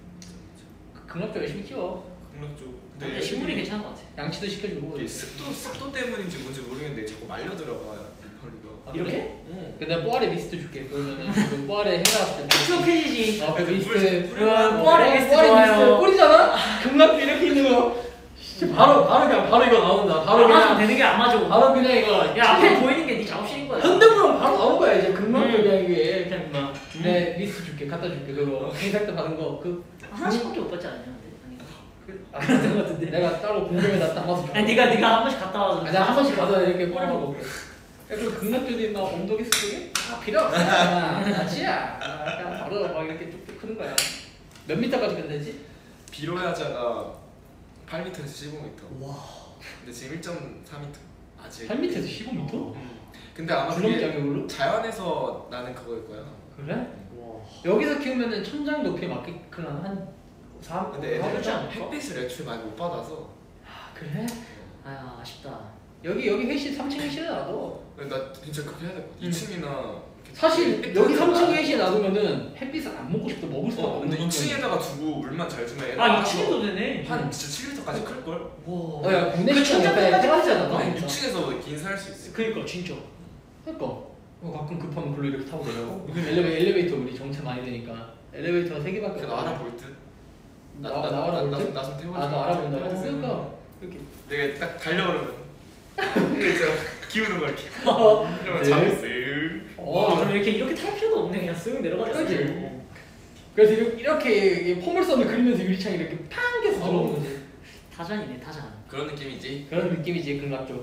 그 극락조 열심히 키워.
극락조.
근데 식물이 괜찮은 것 같아.
양치도 시켜주고.
이게 습도 습도 때문인지 뭔지 모르겠는데 자꾸 말려 들어가요 이파리가.
아,
이렇게?
그래?
응.
근데 뽀아레 미스트 줄게. 그러면은 그 뽀아레 해놨을 때.
추억해지지.
아, 그
물-
미스트.
뿌리면
어, 뽀아레 미스트
뽀아레
좋아요.
미스트 뿌리잖아? 극락조 이렇게 있는 거. 진짜 바로 바로 그냥 바로 이거 나온다. 바로
안 맞으면
그냥
되는 게 안 맞아.
바로 그냥 이거.
야 앞에 보이는 게 네 작업실인 거야.
현대무용 바로 나온 거야 이제 극락조
음.
그냥 이게 그냥 막. 내 미스트 줄게. 갖다 줄게. 그거 회사때 받은 거. 그
하나씩밖에 못 받지 않냐? 근데? 아닌가?
그- 아,
그랬던 것 같은데.
내가 따로 공장에다 담아서 줘.
아니 네가 네가 한 번씩 갔다 와서.
아, 내가 한 번씩 가서 이렇게 뿌리고
어.
먹게. 그 극락조도 막 엉덩이 습속에 아 필요 없어. 나치야. 그냥 바로 막 이렇게 쭉쭉 크는 거야. 몇 미터까지 끝내지?
비로야자가 팔 미터에서 십오 미터.
와.
근데 지금 일 점 사 미터. 아직.
팔 미터에서 십오 미터?
음. 근데 아마
줄넘기
그게
장애물로?
자연에서 나는 그거일 거야.
그래?
와.
여기서 키우면은 천장 높이에 맞게 그런 한 삼.
근데
어,
애들이
그렇지 않을까?
햇빛을 애초에 많이 못 받아서.
아 그래?
아 아쉽다.
여기 여기 회실 삼 층 회실에 놔둬.
나 진짜 그렇게 해야 될 것 같아.
음.
이 층이나
사실 여기 삼 층 회실에 놔두면은 햇빛을 안 먹고 싶도 먹을 수밖에
어,
없는
근데 이
환경이야.
층에다가 두고 물만 잘 주면 애들
아
알아서
이 층도 되네.
한 진짜 칠 미터까지 클 걸.
와.
어, 야, 국내
그
시장 옆에
천장까지
테라스잖아.
아니
진짜.
육 층에서 인사할 수 있어.
그니까 진짜.
그러니까 어, 가끔 급하면 글로 이렇게 타고 내려고. 요즘 엘리베, 엘리베이터 우리 정체 많이 되니까 엘리베이터가 세 개밖에
그래도 알아볼 듯.
나, 나와라 볼 때?
나좀 태워줘.
아, 너 알아본다. 어,
태워주세요.
그러니까 이렇게.
내가 딱 달려오면 이렇게 제가 기우는 거 이렇게.
어,
이러면
네.
잡았어.
와 그럼 이렇게 이렇게 탈 필요도 없네. 그냥 쓱 내려가자.
그렇지. 그래서 이렇게, 이렇게 포물선을 그리면서 유리창 이렇게 팡 깨서 들어오는 거지.
타잔이네 타잔.
그런 느낌이지.
그런 느낌이지 극락조.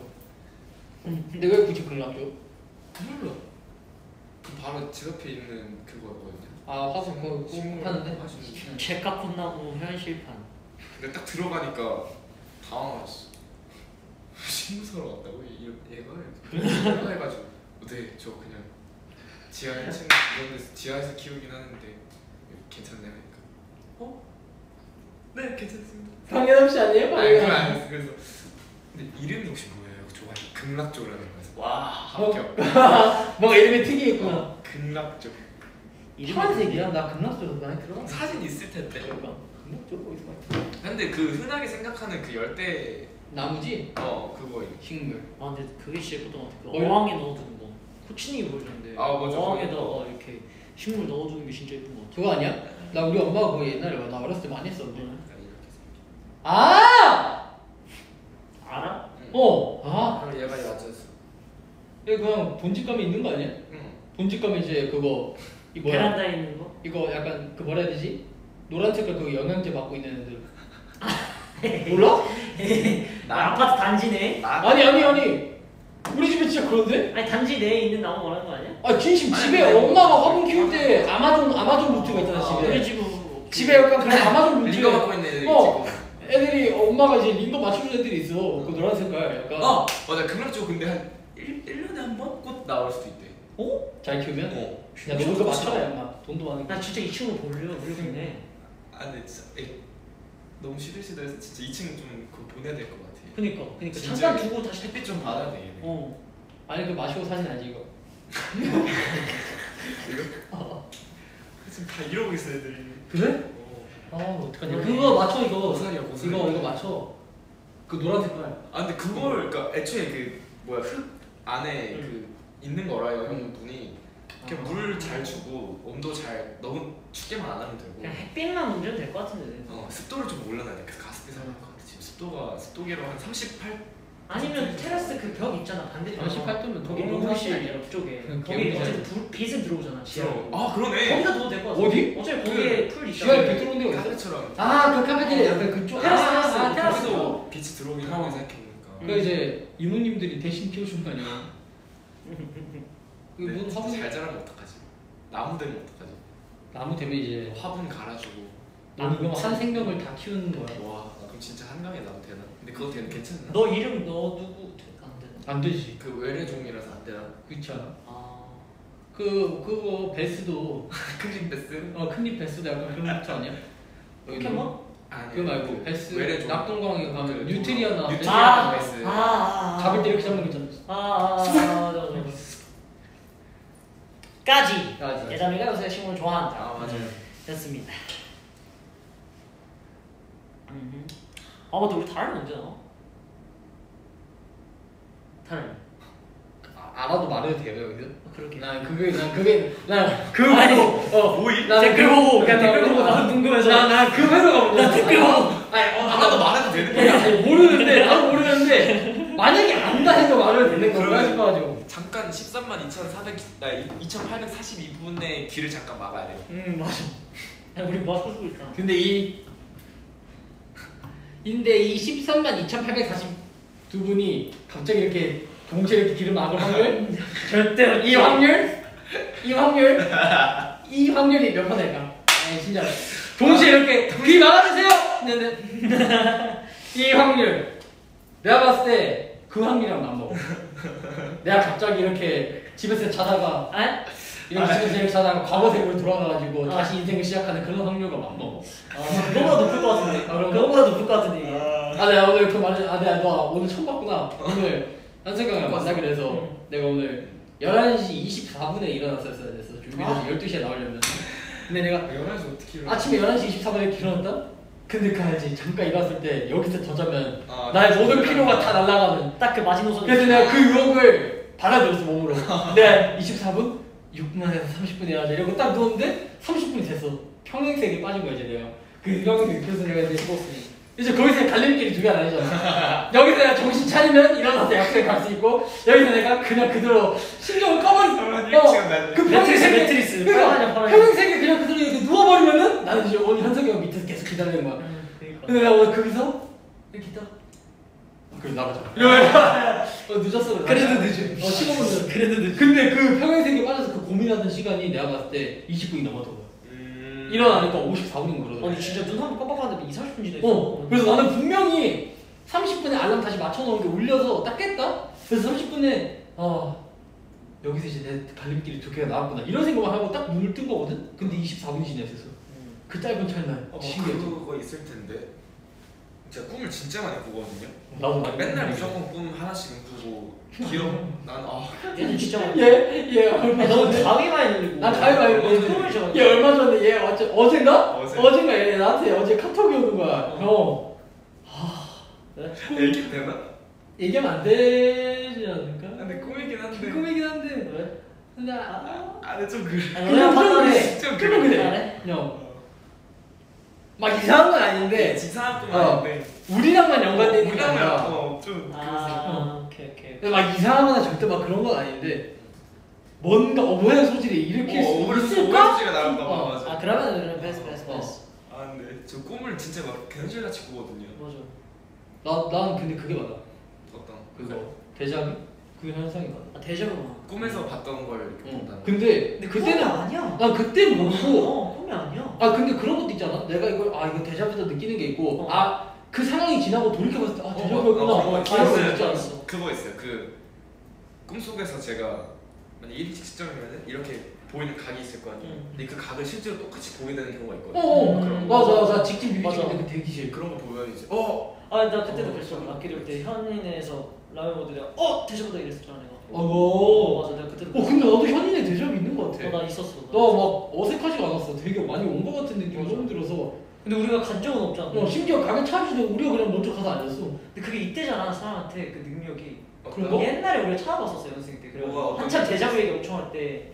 근데 왜 굳이 극락조?
몰라. 그 바로 집 앞에 있는 그거거든요.
아 화수 그거
식물
파는데?
하시는.
제값 혼나고 현실판.
근데 딱 들어가니까 당황했어. 식물사로 왔다고? 이- 얘가 그래서 해가지고 네, 저 그냥 지하 일 층 이런 데서 지하에서 키우긴 하는데 괜찮나요? 그러니까 어? 네 괜찮습니다.
방해남 씨 아니에요?
아니 그건
방해남.
아니었어. 그래서 근데 이름이 혹시 뭐예요? 좋아해. 극락조라는 거에서 와
어?
합격.
뭔가 이름이 특이했구나.
어, 극락조.
파란색이야? 나 극락조 많이 들어.
사진 있을 텐데.
그러니까 극락조 어디서 많이 들어?
근데 그 흔하게 생각하는 그 열대
나무지?
어 그거
식물.
아 근데 그게 진짜 예뻤던 것 같아. 그
뭘?
어항에 넣어두는 거. 코치님이 보여줬는데
아, 맞아.
어항에다가 이렇게 식물 넣어두는 게 진짜 예쁜 것 같아.
그거 아니야? 나 우리 엄마가 그거 옛날에 나 어렸을 때 많이 했었는데.
응.
아!
알아?
어. 아.
그럼 얘가 얕았어.
이거 그냥 돈집감이 있는 거 아니야?
응.
돈집감이 이제 그거 이 뭐야?
베란다에 있는 거?
이거 약간 그 뭐라 해야 되지? 노란 색깔 그 영양제 받고 있는 애들. 몰라?
나 아파트 단지 내?
나
아니 아니 아니 우리 집에 진짜 그런데?
아니 단지 내에 있는 나무 말하는 거 아니야?
아 진심
아니,
집에
아니,
엄마가 화분 키울 때 아마존 아마존 루트가 있잖아
아,
집에
우리 집은
집에 약간 그런 아마존 루트
리가 갖고 있는 애들이
어.
있고.
애들이 엄마가 이제 링거 맞추는 애들이 있어 그 노란 색깔 약간
어 맞아 그래가지고 근데 한 일 년에 한 번 꽃 나올 수도 있대.
어?
잘 키우면?
어.
야 너도 그거 맞춰라 양마 돈도 많으니까
나 진짜 이 친구 보려 그러겠네.
아 근데 진짜 에, 너무 시들시들해서 진짜 이 층 좀 그거 보내야 될 것 같아.
그니까 그니까
진짜
잠깐 두고 다시
햇빛 좀 받아야 돼 얘네.
어.
아니 그 마시고 사진 알지 이거
지금 다 이러고 있어 애들이.
그래?
어.
아 어떡하냐 그거 맞춰 이거
고사리야 고사리.
이거 이거 맞춰 그 노란 색깔
아 근데 그걸 그러니까 애초에 그 뭐야 흙 안에
응.
그 있는 거라요 형 분이 그냥
아.
물 잘 주고 온도 잘 너무 춥게만 안 하면 되고
그냥 햇빛만 문제는 될 것 같은데.
어 습도를 좀 올려놔야 돼. 그래서 가습기 사는 것 같아. 지금 습도가 습도계로 한 삼십팔.
아니면 테라스 그 벽 있잖아 반대편.
삼십팔 도면
거기
너무
농구실
아니야?
옆쪽에.
응,
거기
개운하지.
어차피 불, 빛은 들어오잖아. 지하.
아 그러네.
거기다 둬도 될 것 같아.
어디?
어차피 거기에 풀
지하에
있잖아.
빛 들어온 데가 있어?
카페처럼.
아그 카페테리아 옆에 그쪽
테라스,
아,
테라스.
아, 테라스
거기도 빛이 들어오긴 하고
어.
생각해보니까.
그 이제 이모님들이 대신 키우신 거 아니야
네,
이뭔
진짜
화분
잘 자라면 어떡하지? 나무 되면 어떡하지?
나무 되면 이제
화분 갈아주고.
너는 그럼 한 생명을 다 키우는 거야
와 그럼 진짜 한강에 나도 되나? 근데 그거 되는 괜찮나?
너 이름 너 누구 안 되나?
안 되지
그 외래종이라서 안 되나?
그렇잖아
아.
그 그거 베스도
클린 베스?
어 큰잎 베스도 약간 그런 루트 아니야? 여기
포켓몬?
아니
그거 말고 베스
외래종.
낙동강에 가면
그
뉴트리아나
뉴트리아.
베스
아,
베스.
아, 아, 아.
잡을 때 이렇게 잡는 거 있잖아
아, 아, 아, 아, 맞아, 맞아. 까지.
까지.
예담이가 요새 식물을 좋아한다.
아 맞아요.
됐습니다. 음. 아 맞다 우리 달은 언제 나와? 달.
아, 알아도 말해도 돼요 여기서?
아, 그렇게.
난 그게 난 그게 난 그
아니,
회로 어
오일?
나는
댓글
그-
보고 그냥
나-
댓글 보고
나-
나도 궁금해서.
나난그 회로가 뭔지
나 댓글 보고.
아니 어,
아 나도 말해도 되는
아니,
거야?
아니 모르는데 나도 모르는데 만약에 안다 해도 말해도 되는 건가
그러면-
싶어가지고
잠깐 십삼만 이천사백, 아, 이천팔백사십이 분의 길을 잠깐 막아야 돼요.
음 맞아. 야, 우리 뭐 하고 있잖아.
근데 이 근데 이 십삼만 이천팔백사십이 분이 갑자기 이렇게 동시에 이렇게 길을 막을 확률
절대
이 확률 이 확률 이 확률이 몇 퍼센트일까? 아니 진짜 동시에 이렇게 귀 막아주세요. 근데 이 확률 내가 봤을 때 그 확률이랑 맞먹어. 내가 갑자기 이렇게 집에서 자다가
아?
이렇게 집에서 이렇게 자다가 과거 세계로 돌아가가지고
아.
다시 인생을 시작하는 그런 확률과 맞먹어.
아, 너보다 높을 것 같은데.
아, 그런가?
그거보다 높을 것 같은데. 이게.
아 내가 오늘 그 말을 아 내가 너 오늘 처음 봤구나. 오늘 한석경을 만나기로 해서
응.
내가 오늘 열한 시 이십사 분에 일어났었어야 됐어. 준비해서
아.
열두 시에 나오려면. 근데 내가
열한 시 어떻게 일어나?
아침에 열한 시 이십사 분에 일어났다? 근데 그 알지 잠깐 일어났을 때 여기서 더 자면
아,
나의 모든 피로가 다 날아가는.
딱 그 마지노선.
그래서 내가 그 유혹을 받아들였어 몸으로. 내가 이십사 분? 육 분에서 삼십 분이야 이러고 딱 누웠는데 삼십 분이 됐어. 평행색에 빠진 거야 이제 내가. 그 평행색 그래서 내가 이제 죽었으니. 이제 거기서 갈림길이 두 개 나뉘잖아. 여기서 내가 정신 차리면 일어나서 약속에 갈 수 있고 여기서 내가 그냥 그대로 신경을 꺼버리.
일찍 간다는.
그
매트리스,
평행색에
매트리스.
그러니까
빨아냐, 빨아냐.
평행색에 그냥 그대로 이렇게 누워버리면은 나는 이제 오늘 현석이 형 밑에서 계속 기다리는 거야.
음, 그러니까.
근데 내가 오늘 거기서 이렇게 있다. 그래 나가자. 이러면 어, 늦었어.
그래도 늦음.
어 십오 분 늦.
그래도 늦음.
근데 그 평행색에 빠져서 그 고민하던 시간이 내가 봤을 때 이십 분이 넘었던 거야.
음...
일어나니까 오십사 분인 거거든.
아니 진짜 눈 한 번 깜빡하는데 이삼십 분 지났어.
어. 그래서 나는 분명히 삼십 분에 알람 다시 맞춰놓은 게 울려서 딱 깼다. 그래서 삼십 분에 아 여기서 이제 내 갈림길이 두 개가 나왔구나 이런 생각을 하고 딱 눈을 뜬 거거든. 근데 이십사 분이 지났었어.
음.
그 짧은 찰나에.
어,
신기했지.
그거 있을 텐데. 제가 꿈을 진짜 많이 꾸거든요.
나도 많이
맨날
꾸는데.
무조건 꿈 하나씩은 꾸고 기억 난 아.
얘는 진짜 많이.
얘, 얘 얼마
아니, 너는
전에
가위 많이 눌리고.
난 가위 많이 눌리고.
꿈을 잘.
얘 얼마 전에 얘 어제 어젠가?
어제.
어젠가 얘 나한테 어제 카톡이 오는 거야. 형
얘기 되나?
얘기하면 안 되지 않을까?
아, 근데 꿈이긴 한데.
꿈이긴 한데
왜?
근데 아,
아, 근데 좀 그래.
아니,
그냥
너네가
그래.
판단해.
좀
그냥
그래.
그래.
그래?
형 막 이상한 건 아닌데
지사한 꿈
어.
아닌데.
우리랑만 연관되는 게
우리랑은
아니라
어좀
아, 오케이 오케이.
근데 막 이상하거나 절대 막 그런 건 아닌데 뭔가 어머의 소지를 일으킬 수
오버를
있을까?
소지가 나온다.
어.
맞아.
아 그러면 그럼 패스 패스
어.
패스.
아, 아 근데 저 꿈을 진짜 막 현실같이 꾸거든요.
맞아.
나 나는 근데 그게 맞아.
어떤
그거 대자비 그 현상이 맞아.
아 대자뷰.
꿈에서 봤던 걸 이렇게
응.
본다는.
근데
근데
그때는
꿈이 아니야.
난 그때는 모르고
어 꿈이 아니야.
아 근데 그런 것도 있잖아. 내가 이걸 아 이거 대자뷰다 느끼는 게 있고
어.
아 그 상황이 지나고 돌이켜봤을 때 아
어,
대자뷰였구나.
어, 어,
어,
어,
기억이
있어요.
있지 않아.
있어.
그거 있어요. 그 꿈속에서 제가 만약 일인칭 시점이면 이렇게 보이는 각이 있을 거 아니에요.
응.
근데 그 각을 실제로 똑같이 보게 되는 경우가 있거든요.
어,
음.
그런 거.
맞아 맞아 직진
맞아.
뮤직인데 그 대기실.
그런 거 보면 이제 어
아 나 그때도
어,
그랬어.
어,
악기 들을 때 현인에서 라면 먹을 때 내가 어 대자뷰다 이랬었잖아 내가.
어,
어 맞아 내가 그때도.
어 근데 나도 현인의 대자뷰 있는 것 같아.
어, 나 있었어. 나
나 막 어색하지가 않았어. 되게 많이 온 것 같은 느낌이
맞아.
너무 들어서.
근데 우리가 간 적은 없잖아.
어, 심지어 가게 차주도 우리가 그냥 먼저 가서 앉았어.
근데 그게 이때잖아 사람한테 그 능력이.
그런 거?
옛날에 우리가 찾아봤었어 연습생 때. 그래
뭐가 어떤
한참
게
대자뷰 얘기 엄청 할 때.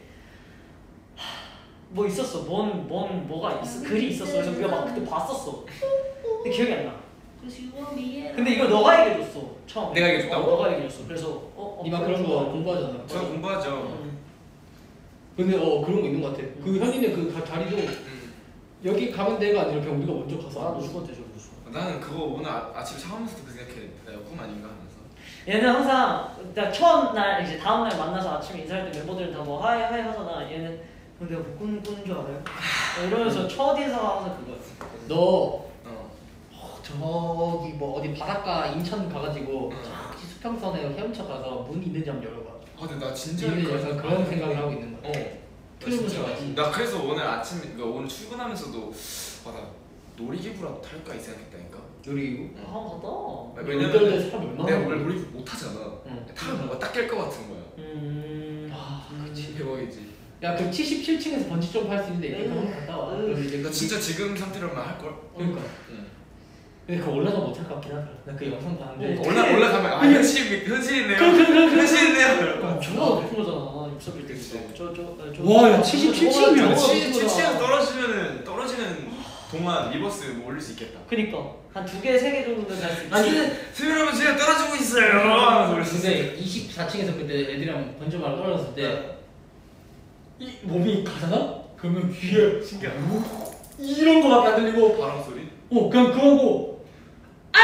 뭐 있었어. 뭔, 뭔 뭐가 있어. 글이 있었어. 그래서 우리가 막 그때 봤었어. 근데 기억이 안 나. 근데 이걸 너가 얘기해줬어. 처음.
내가 얘기해줬다고?
어, 너가 얘기해줬어. 그래서 어, 어
니마 그런 거 공부하잖아.
저 공부하죠.
음.
근데 어 그런 거 있는 것 같아. 그 현인의 그 가- 자리도
음.
여기 가면 돼가 아니라 그냥 우리가 먼저 가서
나도
앉았어.
죽었대 저거 죽어.
나는 그거 오늘 아, 아침 샤워하면서도 그 생각해. 내가 꿈 아닌가 하면서.
얘는 항상 나 처음 날 이제 다음 날 만나서 아침에 인사할 때 멤버들은 다 뭐 하이 하이 하잖아. 얘는 어, 내가 뭐 꾸는 꾸는 줄 알아요? 어, 이러면서 첫 인사가 항상 그거야.
너
어.
어, 저기 뭐 어디 바닷가 인천 가가지고
응.
저기 수평선에 헤엄쳐 가서 문 있는지 한번 열어봐.
아 근데 나 진짜
이미
그런-
약간 그런 생각을 하고 있는 거야.
어. 나
틀리면서
진짜
가지.
나 그래서 오늘 아침 그러니까 오늘 출근하면서도 아나 놀이기구라도 탈까 이 생각했다니까.
요리고.
아 갔다.
왜냐면
사람 얼마나
내가
많아.
원래 놀이기구 못 타잖아.
응.
타면 뭔가 딱 깰 것 같은 거야.
음.
아,
그치.
대박이지.
야, 그 칠십칠 층에서 번지 점프 할 수 있는데 이렇게
음.
한번 갔다 와.
음.
그럼 이제
나
그-
진짜 지금 상태로만 할 걸.
그러니까.
응.
근데 그 올라가 못할 것 같긴 하다. 나 그 영상 봤는데.
어,
올라 올라가면 아 현실 현실이네요.
그, 그, 그, 그.
현실이네요.
어, 저거 높은 거잖아. 입술 빌
그치.
저저
와, 야, 칠십칠 층이면
칠십에서 떨어지면은 떨어지는 동안 리버스 뭐 올릴 수 있겠다.
그니까 한 두 개, 세 개 정도는 갈 수 있지.
아니,
수빈하면 제가 떨어지고 있어요. 하면서 올릴 수 있어.
근데 이십사 층에서 그때 애들이랑 번지마을 떨어졌을 때 이 몸이 가잖아? 그러면 귀에
신기하다.
이런 거밖에 안 들리고
바람 소리?
어 그냥 그거고 아!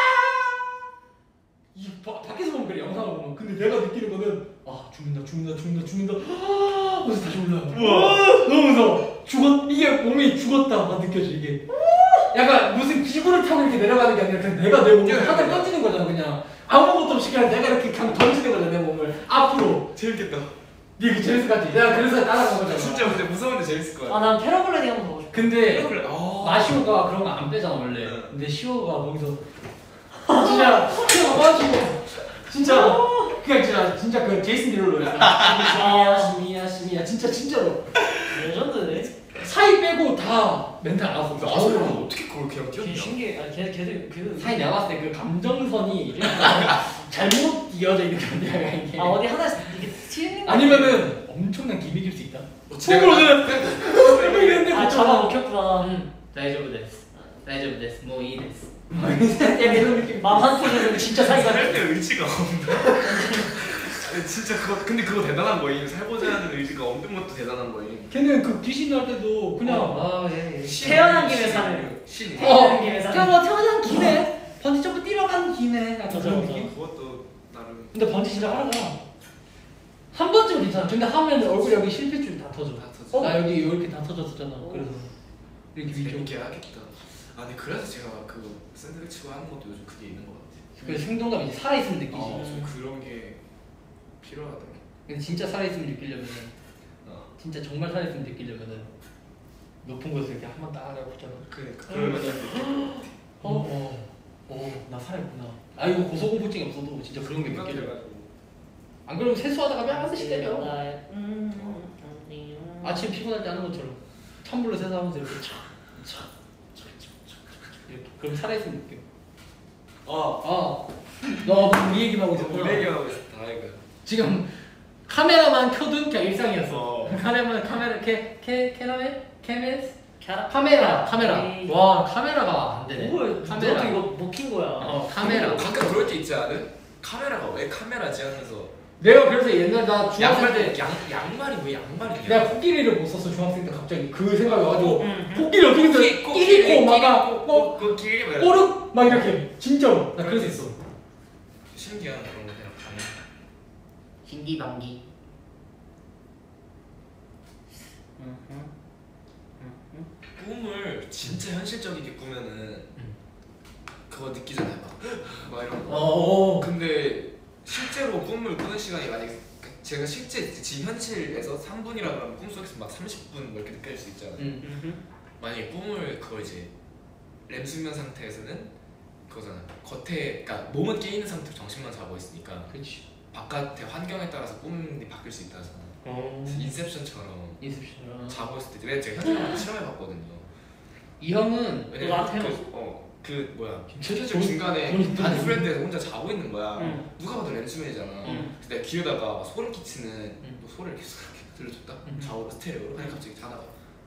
이 바, 밖에서 보면 그래 영상을 보면 근데 내가 느끼는 거는 아 죽는다 죽는다 죽는다 죽는다 아 그래서 다시 올라가
우와.
너무 무서워 죽었 이게 몸이 죽었다 막 느껴져 이게 약간 무슨 기구를 타고 이렇게 내려가는 게 아니라 그냥 내가 내 몸을 하늘 던지는 거잖아 그냥 아무것도 없이 그냥 내가 이렇게 그냥 던지는 거잖아 내 몸을 앞으로
재밌겠다.
네 그 재밌을 것 같지? 내가 그래서 따라간 거잖아
진짜 근데 무서운데 재밌을 것 같아.
아난 패러글라이딩 한번 가고 싶어.
근데
그래. 아.
마시오가 그런 거 안 빼잖아 원래.
응.
근데 시오가 거기서 진짜 시오가 마시오 진짜 그냥 진짜 진짜 그 제이슨 디롤로였어. 시미야 시미야 시미야 진짜 진짜로
레전드네.
사이 빼고 다 멘탈 알았어.
나서는 어떻게 그걸 그냥
걔
뛰었냐?
신기해. 아니 걔 걔들 걔들
사이 내가 봤을 때 그 감정선이 잘못 이어져 있는 게 아니야 이게.
아 어디 하나 이게 튀는 거
아니면은 엄청난 기믹일 수 있다.
어,
속으로 그냥
내가
아 잡아 먹혔구나.
응. 다이저브 데스. 다이저브 데스. 뭐 이 데스.
이런 느낌. 맘 한쪽에서는 진짜 사이가
살때 의지가 없나? 아니, 진짜 그거 근데 그거 대단한 거임. 살고자 하는 의지가 없는 것도 대단한 거임.
걔는 그 귀신 날 때도 그냥
어.
아예
태어난 김에 사는.
신.
태어난 김에 사는.
그냥 뭐 태어난 김에 번지 점프 뛰러가는 김에 약간
맞아,
그런
맞아.
느낌?
그것도 나름
근데 번지 진짜 하루가 한 번쯤은 괜찮아. 근데 하면 얼굴 여기 실핏줄이 다 터져.
다 터져.
나 여기 이렇게 다 터졌었잖아.
어.
그래서 이렇게 위쪽.
재밌게 하겠다. 아 근데 그래서 제가 그 샌드위치고 하는 것도 요즘 그게 있는 것 같아.
그 생동감이 이제 살아있으면 느끼지.
어, 좀 그런 게 필요하다.
근데 진짜 살아있으면 느끼려면
어.
진짜 정말 살아있으면 느끼려면은 높은 곳에서 이렇게 한 번 딱 해보잖아.
그러니까
그러면은
그러면
어, 어, 어, 나 살아있구나. 아 이거 고소공포증이 없어도 진짜 그런 게 느껴져.
생각해가지고
안 그러면 세수하다가 뺨 한대씩 때려.
음.
아침 피곤할 때 하는 것처럼 찬물로 세수하면서 이렇게 촥, 촥, 촥, 촥, 촥 이렇게. 그럼 살아있으면 느껴.
어
아, 너 우리 얘기만 하고 있었구나.
우리 얘기하고 있었다 이거.
지금 카메라만 켜둔 그냥 일상이었어.
어.
카메라만 카메라 캐, 캐, 캐라멜? 캐메스?
캐라.
카메라, 카메라.
에이.
와, 카메라가 안 되네.
뭐야?
카메라.
너도 이거 먹힌 거야.
어, 카메라.
가끔 그럴 때 있지 않은? 카메라가 왜 카메라지 하면서
내가 그래서 옛날 나 중학생 때
양말 양 양말이 왜 양말이냐?
내가 코끼리를 못 썼어 중학생 때 갑자기 그 생각이 와가지고
음.
코끼리 어떻게 써? 끼리코 막아 뭐
꼬끼리 막
꼬르 막 이렇게 진짜로 나 그래서 있어.
신기한 그런 거 생각하네.
신기방기.
꿈을 진짜 현실적이게 꾸면은 그거 느끼잖아요. 막, 막 이런 거.
어.
근데 실제로 꿈을 꾸는 시간이 만약에 제가 실제 지 현실에서 삼 분이라 그러면 꿈속에서 막 삼십 분 이렇게 느낄 수 있잖아요.
음.
만약에 꿈을 그거 이제 렘 수면 상태에서는 그거잖아. 겉에 그러니까 몸은 깨 있는 상태로 정신만 자고 있으니까
그렇지.
바깥의 환경에 따라서 꿈이 바뀔 수 있다잖아.
어.
인셉션처럼
인셉션.
자고 있을 때 내가 제가 현실로 실험해봤거든요.
이 형은
너 나한테
그,
해봤어?
어, 그 뭐야
진짜
실제
돈-
중간에
돈이
반
있던데.
프렌드에서 혼자 자고 있는 거야.
응.
누가 봐도 렘수면이잖아.
응.
그래서 내가 귀에다가 막 소름 끼치는
응.
뭐 소리를 계속 이렇게 들려줬다.
응.
좌우로 스테레오로. 근데 갑자기 자다가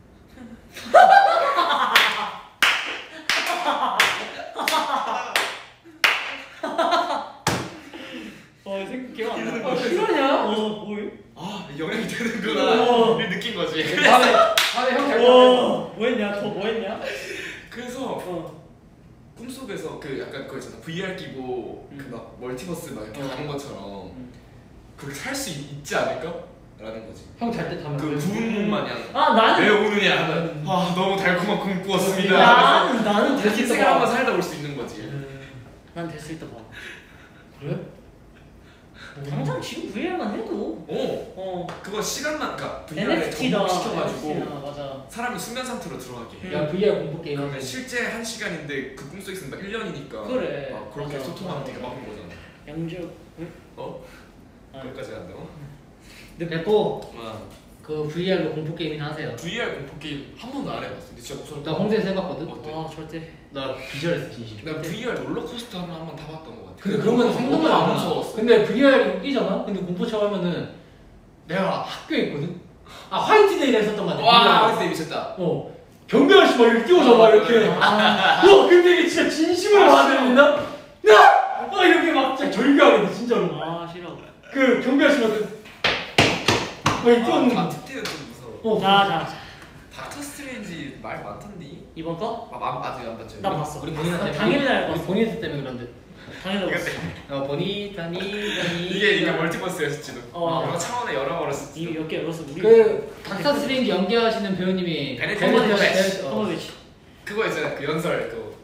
어 생각 기억 안 나.
어, 실화냐?
어 뭐해?
아 영향이 되는구나
어.
이 느낀 거지.
다음에 다음에 형잘
와 뭐했냐? 더 뭐했냐?
그래서
어.
꿈속에서 그 약간 그거 있잖아. 브이알 끼고
음.
그 막 멀티버스 막 이렇게
어.
가는 것처럼
음.
그렇게 살 수 있지 않을까? 라는 거지.
형잘 때 타면
그 부은 몸 마냥
아 나는
왜 오느냐 하면 아 너무 달콤한 꿈 꾸었습니다.
나는 나는 될 수 있다
인생을 한번
봐.
살다 올 수 있는 거지.
난 될 수 있다 봐.
그래?
당장 지금 브이알만 해도
어
어
그거 시간만 그러니까 브이알에
엔에프티다.
접목시켜가지고
맞아.
사람이 수면 상태로 들어가게 해.
야 브이알 공포 게임
그러면
하면
실제 한 시간인데 그 꿈속에 있으면 막 일 년이니까
그래.
막 그렇게
맞아.
소통하면
맞아.
되게 막은 거잖아.
양주. 응?
어?
아.
거기까지 간다고?
근데 됐고
와
그 브이알로 공포 게임이나 하세요.
브이알 공포 게임 한 번도 안 해봤어. 근데 진짜 무서울
나
것 같아.
홍대에서 해봤거든.
어때?
아 절대.
나 기절했어 진심.
나 브이알 롤러코스터 한번 한번 타봤던 것 같아.
근데 그런 건 생각도 안
안
나.
무서웠어.
근데 브이알이 웃기잖아. 근데 공포처럼 하면은 내가 학교에 있거든. 아 화이트데이를 했었던 거 같아.
와
브이알.
근데 미쳤다.
어 경비 아저씨 막 이렇게 뛰어서 막 이렇게.
아.
와 근데 이게 진짜 진심으로 와야 된다. 야! 막 이렇게 막 진짜 절규하게 돼 진짜로.
아 싫어.
그 경비 아저씨 막 그. 막 이렇게 뛰어오는
아,
거.
닥터는 좀 무서워.
어.
자자 자.
닥터 스트레인지 말 많던데.
이번 거?
아, 마- 아직 안 봤죠.
나 봤어.
우리 본인한테 때문에.
당일날
우리
봤어.
본인한테 때문에 그런데.
당연히 봤어.
어 보니 다니 다니.
이게 이게 멀티버스였을지도.
어.
여러 차원에 열어버렸을지도.
이 몇 개 열었어 우리.
그 닥터 스트레인지 연기하시는 배우님이
베네딕트
베네딕트 어.
커머베치.
그거 있잖아 그 연설 그거.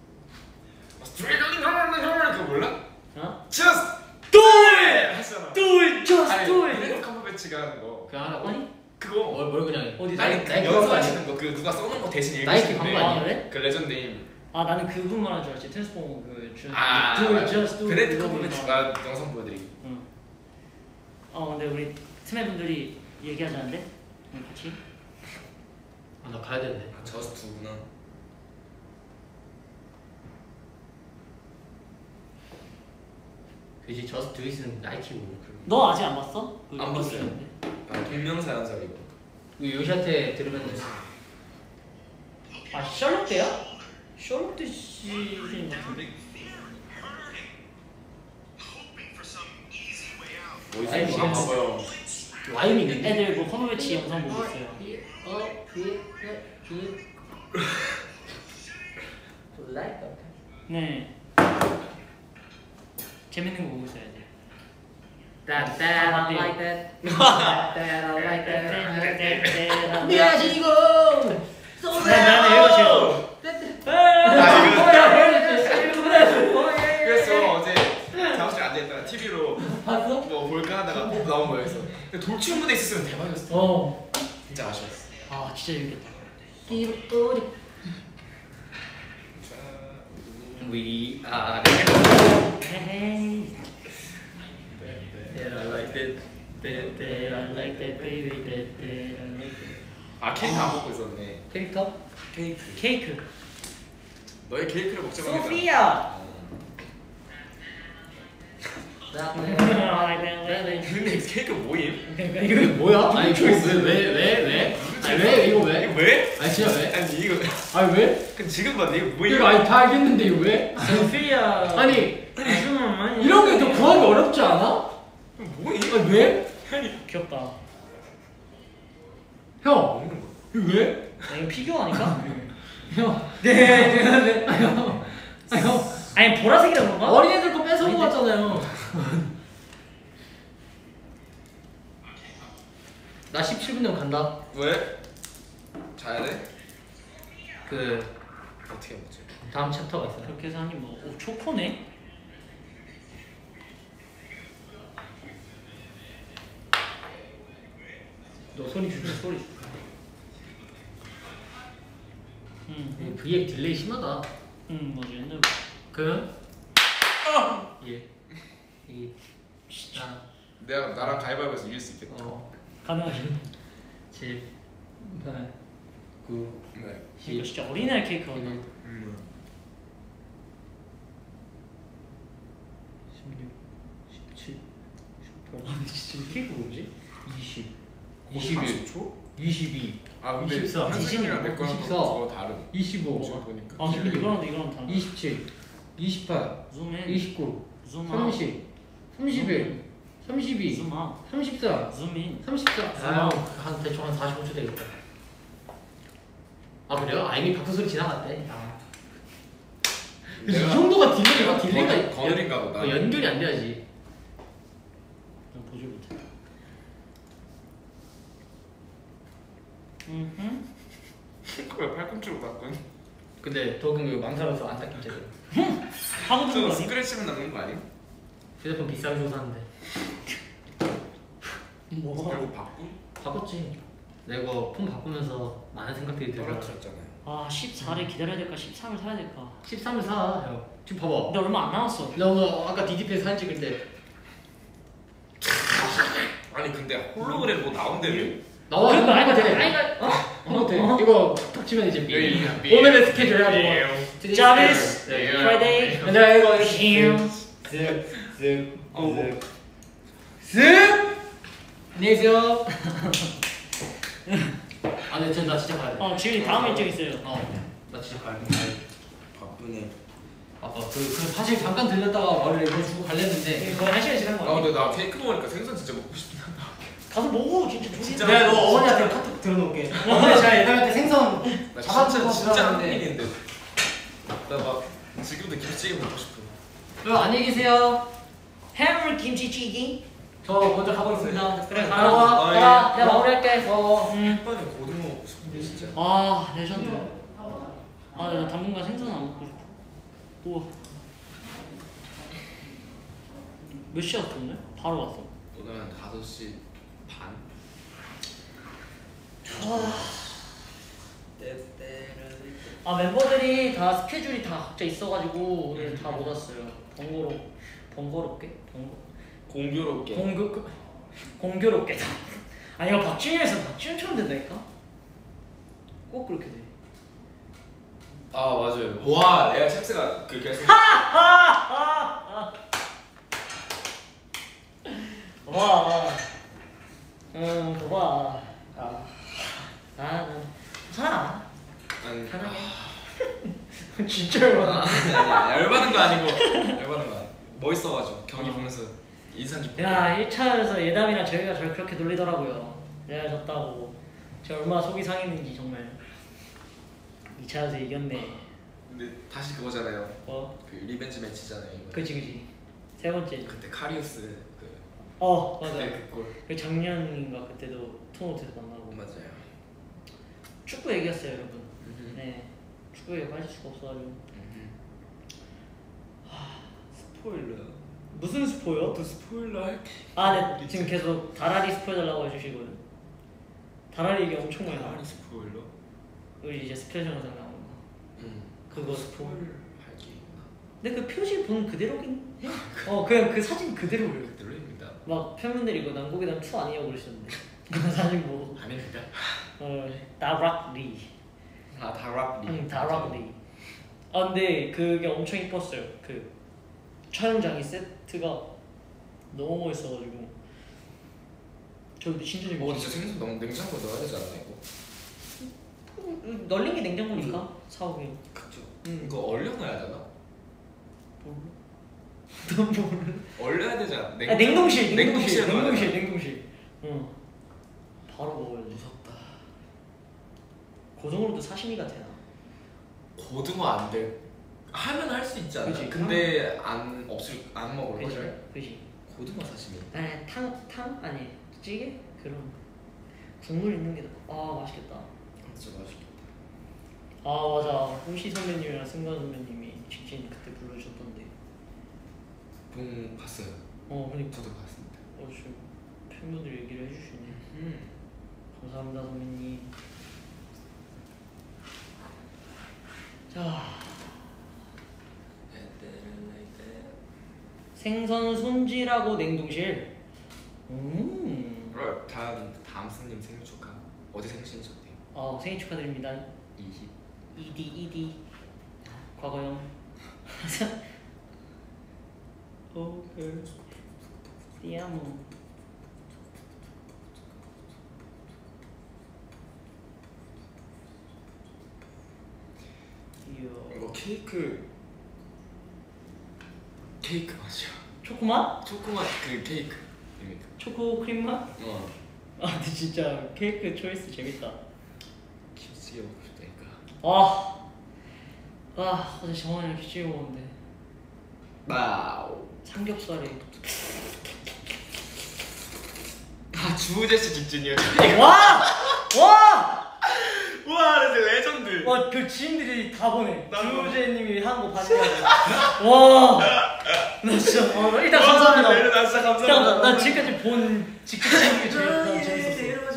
스트레이트 그거 몰라?
어?
Just do it 하시잖아.
Do it, just
아니
do it.
베네딕트 컴버배치가 하는 거.
그 하라고?
아니?
그거
뭘, 뭘 그냥
어디
아니 그
나이키
연설하시는 거 그 누가 써놓은 거 대신
나이키
읽으시는데
광고
아 그래?
그 레전드임.
아 나는 그분 말한 줄 알았지. 트랜스포머 그 주.
아
Do it, just do it.
베네딕트
그거
컴버배치가 영상 보여드리기.
응. 어 근데 우리 팀의 분들이 얘기하자는데 응, 같이.
아, 나 가야 되는데.
아 저스트구나.
그지 저스트 두이스는 나이키고.
너 아직 안 봤어? 우리
안 봤어요.
얘기하는데.
아 동명사 연설이고.
우리 요시한테 들으면
아 셜록 때야? 셜록 때 시즌 같은데.
뭐
아니,
있어? 한번 봐봐요.
와인이 있는데.
애들 뭐 커머베치 영상 보고 있어요.
어, 뒤에, 뒤에. like that.
네. 재밌는 거 보고 있어야 돼.
That that I like that. That that I like that. 미아지고.
나는 이거
그래서 어제 작업실 앉아있다가 티비로
봤어?
뭐 볼까 하다가 어, 나온 거였어. 근데 돌출 무대 있었으면 대박이었어.
어.
진짜 아쉬웠어.
아 진짜 재밌겠다.
끼리끼리. We are
헤헤이.
that I like that. That that I like that baby. That that I like that.
아 케이크 안 먹고 있었네.
캐릭터?
케이크.
케이크.
너의 케이크를 먹자고 했잖아.
소피아.
근데 케이크 뭐임?
이거 뭐야? 아니 이거 왜왜 왜 왜? 아니 왜 이거 왜?
이거 왜?
아니 진짜 왜?
아니 이거
아니 왜?
근데 지금 봐도 이거 뭐임?
이거 아니 다 알겠는데 이거 왜?
소피아.
아니
무슨 말
이런 게 더 구하기 어렵지 않아?
뭐니?
아 왜?
귀엽다.
형
먹는 거.
이거 왜?
야, 이거 피규어 아닐까?
형
네, 네, 네.
아, 형. 아, 형
아니 보라색이라 그런가?
어린애들 거 뺏어온 거 같잖아요. 나 십칠 분 되면 간다.
왜? 자야 돼?
그
어떻게 먹지?
다음 챕터가 있어요.
그렇게 해서 한입 먹어. 오 초코네?
너 소리 줄여 소리.
응,
브이앱 딜레이 심하다.
응 맞아 옛날.
그 예. 이 아,
내가 나랑 가위바위보에서 이길 수 있겠다.
어,
가능하지.
칠, 팔, 구,
네.
이거
십,
진짜 어린애 케이크 같다.
일,
음.
십육, 십칠, 십팔,
아니 진짜 이 케이크 뭐지?
이십,
이십일
이십일,
초?
이십이,
아 근데
이십사,
현승이랑 내 거랑
이십사,
그거 다른.
이십오,
지금 보니까.
아 근데 이거랑 이거랑 다른.
이십칠, 이십팔,
줌인.
이십구,
줌아.
삼십, 삼십일, 삼십이,
줌아.
삼십사,
줌인.
삼십사. 아, 한 대충 한 사십오 초 되겠다. 아 그래요? 아 이미 박수 소리 지나갔대. 아. 그래서 이
내가-
정도가 딜레이가
내가
딜레이가
건- 건드린가 보다.
연- 어, 연결이 안 돼야지.
난 보질 못해. 음.
왜 팔꿈치로 닦은?
근데 더군 이거 망설여서 안 닦인 채로.
하고
저
들은 거 아니?
스크래치면 남는 거 아니야?
휴대폰 비싸게 주고 샀는데
뭐?
그리고 바꾸?
바꿨지. 내가 폰 바꾸면서 많은 생각들이 들어.
떨어뜨렸잖아요.
아 십사를 기다려야 될까 십삼을 사야 될까?
십삼을 사. 형. 지금 봐봐.
근데 얼마 안 남았어.
나 오늘 아까 디디피에서 사진 찍을 때
아니 근데 홀로그램 뭐 나온대요.
나와.
그러니까
이거
아니,
되네.
아니,
어? 어, 돼. 이거 탁 치면 이제 미.
예, 예.
오늘의 스케줄 해가지고.
자비스.
네.
프라이데이.
근데 이거
힘.
쓱쓱
어.
쓱 쓱. 안녕히 계세요. 아, 근데 진짜 나 진짜 가야 돼.
어 지훈이 다음 일정 있어요.
어, 나 진짜 가야 돼.
바쁘네.
아빠 그, 그 사실 잠깐 들렸다가 머리를 이거 주고 갈랬는데
거의 한 시간 지난 거
아
아니야?
근데 나 케이크 먹으니까 생선 진짜 먹고 싶다.
가서 먹어 진짜 조심.
진짜.
내가 너 어머니한테 카톡 들어놓을게. 어머니 제가 예전한테 생선
나
잡아주고
진짜 진짜
들어왔는데.
한국인인데. 나 막 지금도 김치찌개 먹고 싶어.
여러분 안녕히 계세요.
해물 김치찌개.
저 먼저 가보겠습니다.
그래,
가라.
아,
가라.
예.
내가 마무리할게. 어.
음.
한번에 고등어 먹고 싶은데 진짜.
아 레전드. 아 내가 당분간 생선 안 먹고 싶어. 우와. 몇 시에 왔어 오늘? 바로 왔어.
오늘 한 다섯 시 반.
아 멤버들이 다 스케줄이 다 각자 있어가지고 오늘 다 못 왔어요. 번거로 번거롭게 번거
공교롭게.
공교 공교롭게. 아 이거 박준현에서 박준현처럼 된다니까. 꼭 그렇게 돼.
아 맞아요. 와 내가 챕스가 그 계속.
와. 음 봐봐. 아. 나는 괜찮아.
아니
편하게.
진짜 열받아.
아니 아니 열받는 거 아니고 열받는 거 아니. 멋있어가지고 경기 보면서 인상 좀.
야 일 차에서 예담이랑 저희가 저를 그렇게 놀리더라고요. 내가 졌다고. 제가 얼마나 속이 상했는지 정말. 이 차에서 이겼네.
근데 다시 그거잖아요.
뭐?
그 리벤지 매치잖아요. 이거.
그치 그치. 세 번째.
그때 카리우스 그.
어 맞아.
그때 그 골.
그 작년인가 그때도 토너트에서 만나고.
맞아요.
축구 얘기했어요 여러분.
음흠.
네. 축구 얘기 빠질 수가 없어가지고.
음흠. 스포일러.
무슨 스포요?
또 스포일러 할.
아, 네. 지금 계속 다라리 스포 해달라고 해주시거든. 다라리 얘기 엄청 많이 나와.
아니 스포일러.
우리 이제 스페셜 영상 나오는 거.
음.
그거 스포.
할게 있나?
근데 그 표지 본 그대로긴 해. 어, 그냥 그 사진 그대로예요.
그대로입니다.
막 팬분들이 이거 남국이단 투 아니냐고 그러시던데. 그 사진 보고.
아닙니다.
어, 다락리.
아 다락리.
응, 다락리. 아, 근데 그게 엄청 이뻤어요. 그 촬영장이 세트가 너무 멋있어가지고. 저도 진짜
어
재밌었어요.
진짜 생선 너무 냉장고에 넣어야 되지 않나 이거?
음, 널린 게 냉장고니까 사오기.
그쵸.
음.
이거 얼려 놔야 되나?
몰라. 넌 모르.
얼려야 되잖아.
아 냉동실, 냉동실,
냉동실에 넣어야
냉동실,
돼.
냉동실. 응. 바로 먹어야 돼.
무섭다.
고등어로도 사시미가 되나?
고등어 안 돼. 하면 할 수 있지 않나?
그치.
근데 안 없을 안 먹을
그지?
거죠.
그지?
고등어 사시미.
아니 탕, 탕? 아니 찌개? 그런 국물 있는 게 더. 아 맛있겠다.
진짜 맛있겠다.
아 맞아. 호시 선배님이랑 승관 선배님이 직진 그때 불러주셨던데.
본 봤어요.
어 그니까.
저도 봤습니다.
어 지금 팬분들 얘기를 해주시네.
음.
감사합니다 선배님. 자 생선 손질하고 냉동실. 음.
그럼 다음 다음 스님 생일 축하. 어제 생신이셨대요.
어 생일 축하드립니다.
이십.
이디 이디. 과거형. 오케이. 띠아모. 이야.
이거 케이크 케이크 맛이야.
초코맛?
초코맛 그 케이크입니다.
초코 크림 맛?
어.
아 근데 진짜 케이크 초이스 재밌다.
김치찌개 먹고 싶다니까.
아, 아 어제 정원이랑 김치 먹었는데
와우.
삼겹살에
아 주우재씨 직진이요.
와! 와!
와 진짜 레전드.
와 그 지인들이 다 보내.
나도.
주우재님이 한 거 봤냐고. 와! 나 진짜 어, 일단 감사합니다.
나 진짜
일단
감사합니다.
나, 나 지금까지 본 직접 찍는 게 제일 난 재밌었어.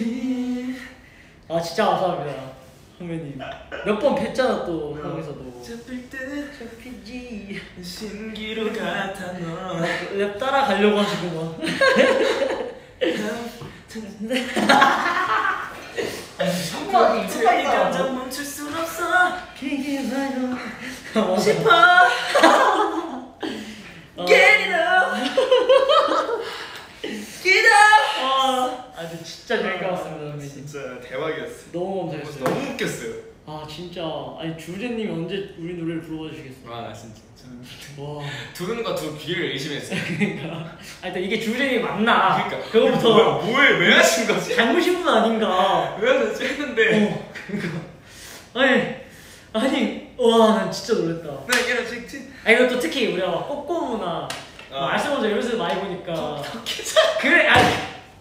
아 진짜 감사합니다 선배님. 몇 번 뵀잖아 또 거기서도.
잡힐 듯
잡히지.
신기루 같아 너.
랩 따라가려고 하시고 막. 한마디
이 감정 멈출 순 없어.
기기하려
싶어. Get it up. Get up.
아, 아 근데 진짜 재밌게 봤습니다 선배님.
진짜 대박이었어.
너무 감사했어요.
너무 웃겼어요.
아 진짜 아니 주제님이 언제 우리 노래를 불러봐 주시겠어.
아 진짜 저는
와
두 눈과 두 귀를 의심했어요.
그러니까 아 일단 이게 주제님이 맞나.
그러니까
그거부터
뭐왜 왜 하신 거지?
닮으신 분 아닌가.
왜 하셨지 했는데.
어 그러니까 아니 아니 와 난 진짜 놀랬다.
네 이런 직진.
아 이것도 특히 우리가 막 꼬꼬무나
아.
말씀하자 이런 데 많이 보니까 그래 아니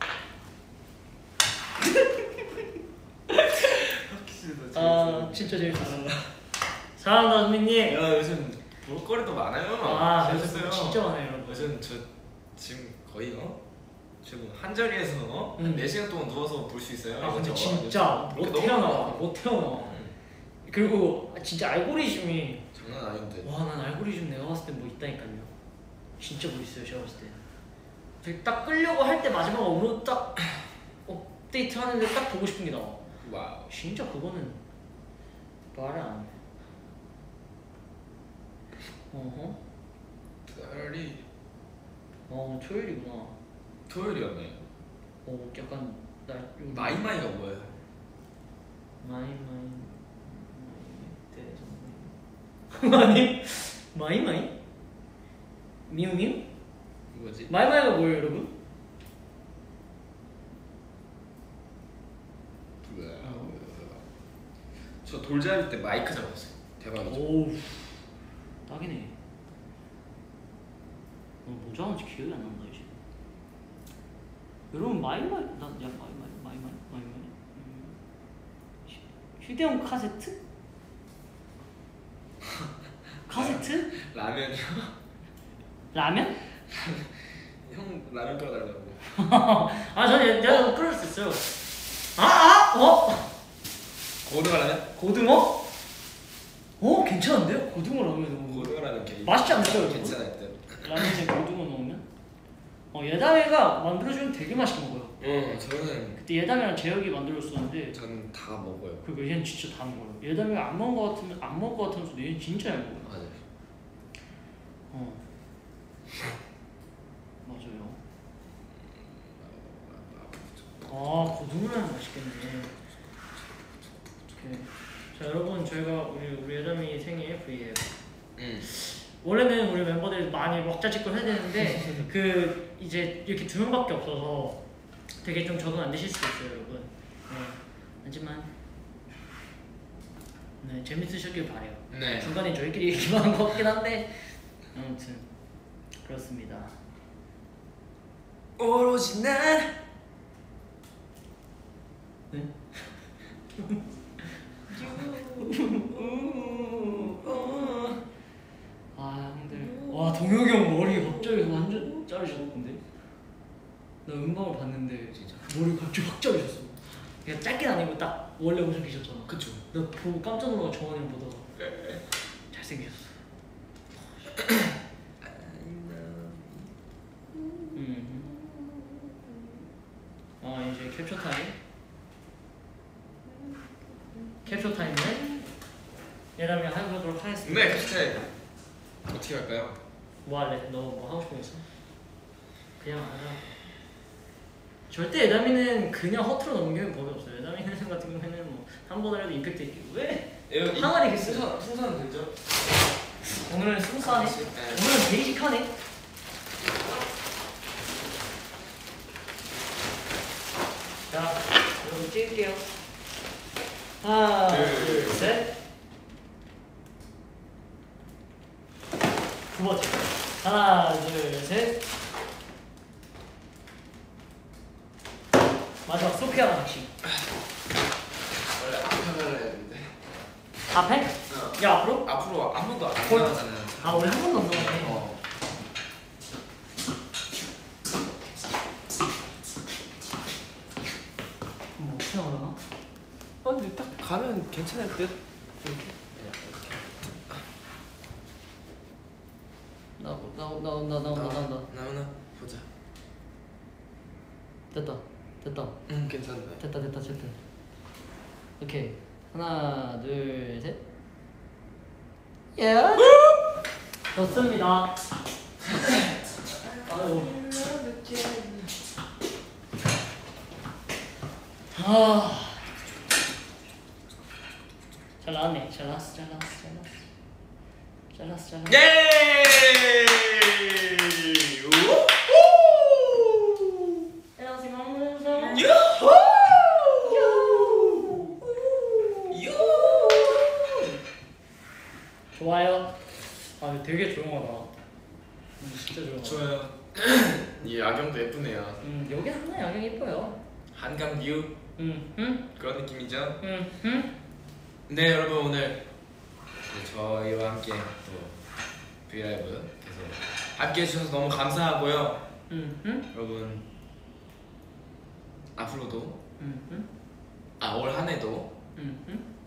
아 진짜 재밌다. 사랑합니다 선배님.
야 요즘 볼거리도 많아요.
아
재밌어요.
요즘 진짜 많아요 여러분.
요즘 저 지금 거의 어 지금 한 자리에서 어?
음.
한 네 시간 동안 누워서 볼 수 있어요.
아 근데
이거
진짜 못
너무
태어나와
많아.
못 태어나와.
음,
그리고 진짜 알고리즘이
장난 아닌데.
와 난 알고리즘 내가 봤을 때 뭐 있다니까요. 진짜 뭐 있어요 제가 봤을 때. 되게 딱 끌려고 할 때 마지막 업로드 딱 업데이트 하는데 딱 보고 싶은 게 나와.
와우.
진짜 그거는 말이 안 돼. 어허.
달이
어 토요일이구나.
토요일이었네.
어 약간 날 요-
마이마이가 뭐예요?
마이 마이 마이 아니 마이 마이 미우 미우
뭐지?
마이 마이가 뭐예요 여러분?
저 돌잡이 때 마이크 잡았어요. 대박이죠.
오우 딱이네. 어, 뭐 잡았는지 기억이 안 난다 이제. 여러분 마이 마이 난야 마이 마이 마이 마이 마이 마이 음. 휴- 휴대용 카세트? 카세트?
라면이요?
라면?
형 라면 끓여달라고.
아 저는 내가 끓일 수 있어요. 아 아! 어?
고등어 라면?
고등어? 어 괜찮은데요? 고등어 라면
고등어 라면 게
맛있지 않을까요, 여러분?
괜찮을 때.
라면에 고등어 넣으면? 어 예담이가 만들어주면 되게 맛있게 먹어요.
응 저는
그때 예담이랑 재혁이 만들었었는데
저는 다 먹어요.
그리고 얘는 진짜 다 먹어요. 예담이가 안 먹은 거 같으면 안 먹은 거 같으면서도 얘는 진짜 잘 먹어요.
맞아요.
어 맞아요. 아 고등어라면 맛있겠네. 오케이. 자 여러분 저희가 우리 우리 예담이 생일 브이앱
응.
원래는 우리 멤버들이 많이 먹자 찍고 해야 되는데 그 이제 이렇게 두 명밖에 없어서 되게 좀 적응 안 되실 수도 있어요, 여러분. 네. 하지만 네 재밌으셨길 바래요.
네.
중간에 저희끼리 얘기만 한 것 같긴 한데 아무튼 그렇습니다.
오로지 난
네? 아 형들 와 동혁이 형 머리 갑자기 완전 자르셨는데 나 음방을 봤는데
진짜
머리 갑자기 확 자르셨어. 그냥 짧게 아니고 딱 원래 엄청 기셨잖아.
그쵸.
나 보고 깜짝 놀라고 정원이 형 보다가 잘생겼어. 음. 아 이제 캡처 타임. 캡처 타임을 예람이랑 해보도록 하겠습니다.
네, 캡처 어떻게 할까요?
뭐 할래? 너 뭐 하고 싶은 거 있어? 그냥 하자. 절대 예담이는 그냥 허투루 넘기는 법이 없어요. 예담이는 같은 경우에는 뭐 한 번을 해도 임팩트 있게. 왜? 항아리 겠어.
풍선 풍선 되죠?
오늘은 스무스하네.
네.
오늘은 베이직하네. 자, 여러분 찍을게요. 하나,
둘,
둘, 셋. 두 번째. 하나, 둘, 셋. 마지막 소피아랑 같이.
원래 앞에 해야 되는데.
앞에?
어.
야 앞으로?
앞으로 한 번도 안
헐.
나가잖아요.
아 우리 한 번도 안 나왔네.
어.
뭐 어떻게 나오나?
어, 근데 딱 가면 괜찮을 듯.
나온다 나온다 나온다 나온다 나온다.
나오나 보자.
됐다 됐다
응, 괜찮네.
됐다 됐다 됐다. 오케이 하나 둘 셋. 예. 좋습니다. 아유. 아. 잘 나왔네. 잘 나왔어. 잘 나왔어. 잘 나왔어. 잘 나왔어. 잘 나왔어.
예!
좋아요. 아 되게 조용하다. 음, 진짜 조용하다.
좋아요. 이 야경도 예쁘네요.
음 여기 하나 야경 이뻐요.
한강 뷰
음 음.
그런 느낌이죠.
음 음.
네, 여러분 오늘 네, 저희와 함께 또 브이라이브 계속 함께 해주셔서 너무 감사하고요.
음 음.
여러분 앞으로도
음 음.
아 올 한해도
음 음.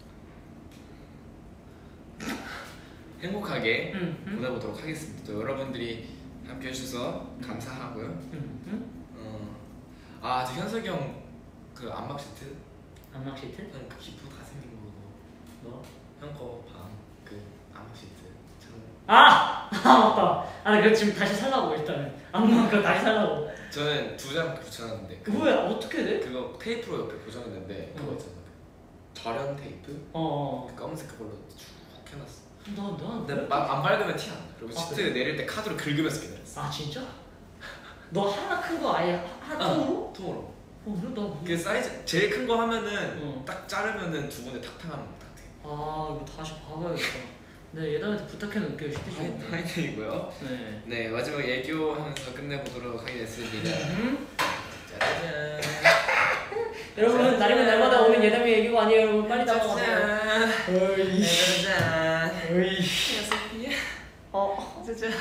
행복하게
음 음.
보내보도록 하겠습니다. 또 여러분들이 함께 해주셔서 감사하고요.
음 음.
어, 아, 저 현석이 형 그 안막 시트,
안막 시트?
형 그 기프 다 생긴 거,
뭐?
형거방그 안막 시트. 참.
아! 아 맞다. 아 그거 지금 다시 살라고 일단은. 안막 그거 다시 살라고.
저는 두 장 붙여놨는데
그 뭐야? 어떻게 돼?
그거 테이프로 옆에 고정했는데 그거
어.
있잖아. 절연 테이프?
어.
그 검은색 그걸로 쭉 해놨어.
나나
근데 막 안 밝으면 티 안 나. 그리고
아,
시트
그래?
내릴 때 카드로 긁으면서 기다렸어.
아 진짜? 너 하나 큰 거 아예 하나 통으로?
통으로.
어 그래 나.
그 사이즈 제일 큰 거 하면은
어.
딱 자르면은 두 군데 탁탁 하는 거 같아.
아 이거 다시 봐봐야겠다. 네 예담한테 부탁해 놓을게요 시티즌.
화이팅이고요.
네.
네, 마지막 애교하면서 끝내보도록 하겠습니다.
음.
짜잔.
여러분 날이면 날마다 오는 예담이 애교가 아니에요 여러분 빨리 나와가세요.
짜잔.
어이.
짜잔.
어이.
소피야.
어.
짜잔.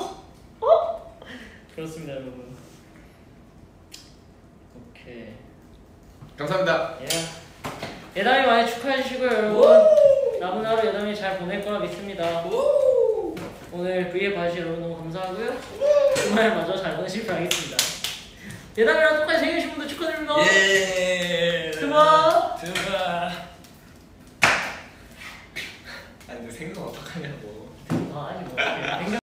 그렇습니다 여러분. 오케이.
감사합니다.
예. 예담이 많이 축하해 주시고요 여러분. 남은 하루 예담이 잘 보낼 거라 믿습니다. 오늘 브이에 봐주신 여러분 너무 감사하고요. 주말 마저 잘 보내시길 바라겠습니다. 예담이랑 똑같이 생일신 분들 축하드립니다.
예.
드바.
드바. 아니 근데 생각 어떡하냐고.
아 아니 뭐.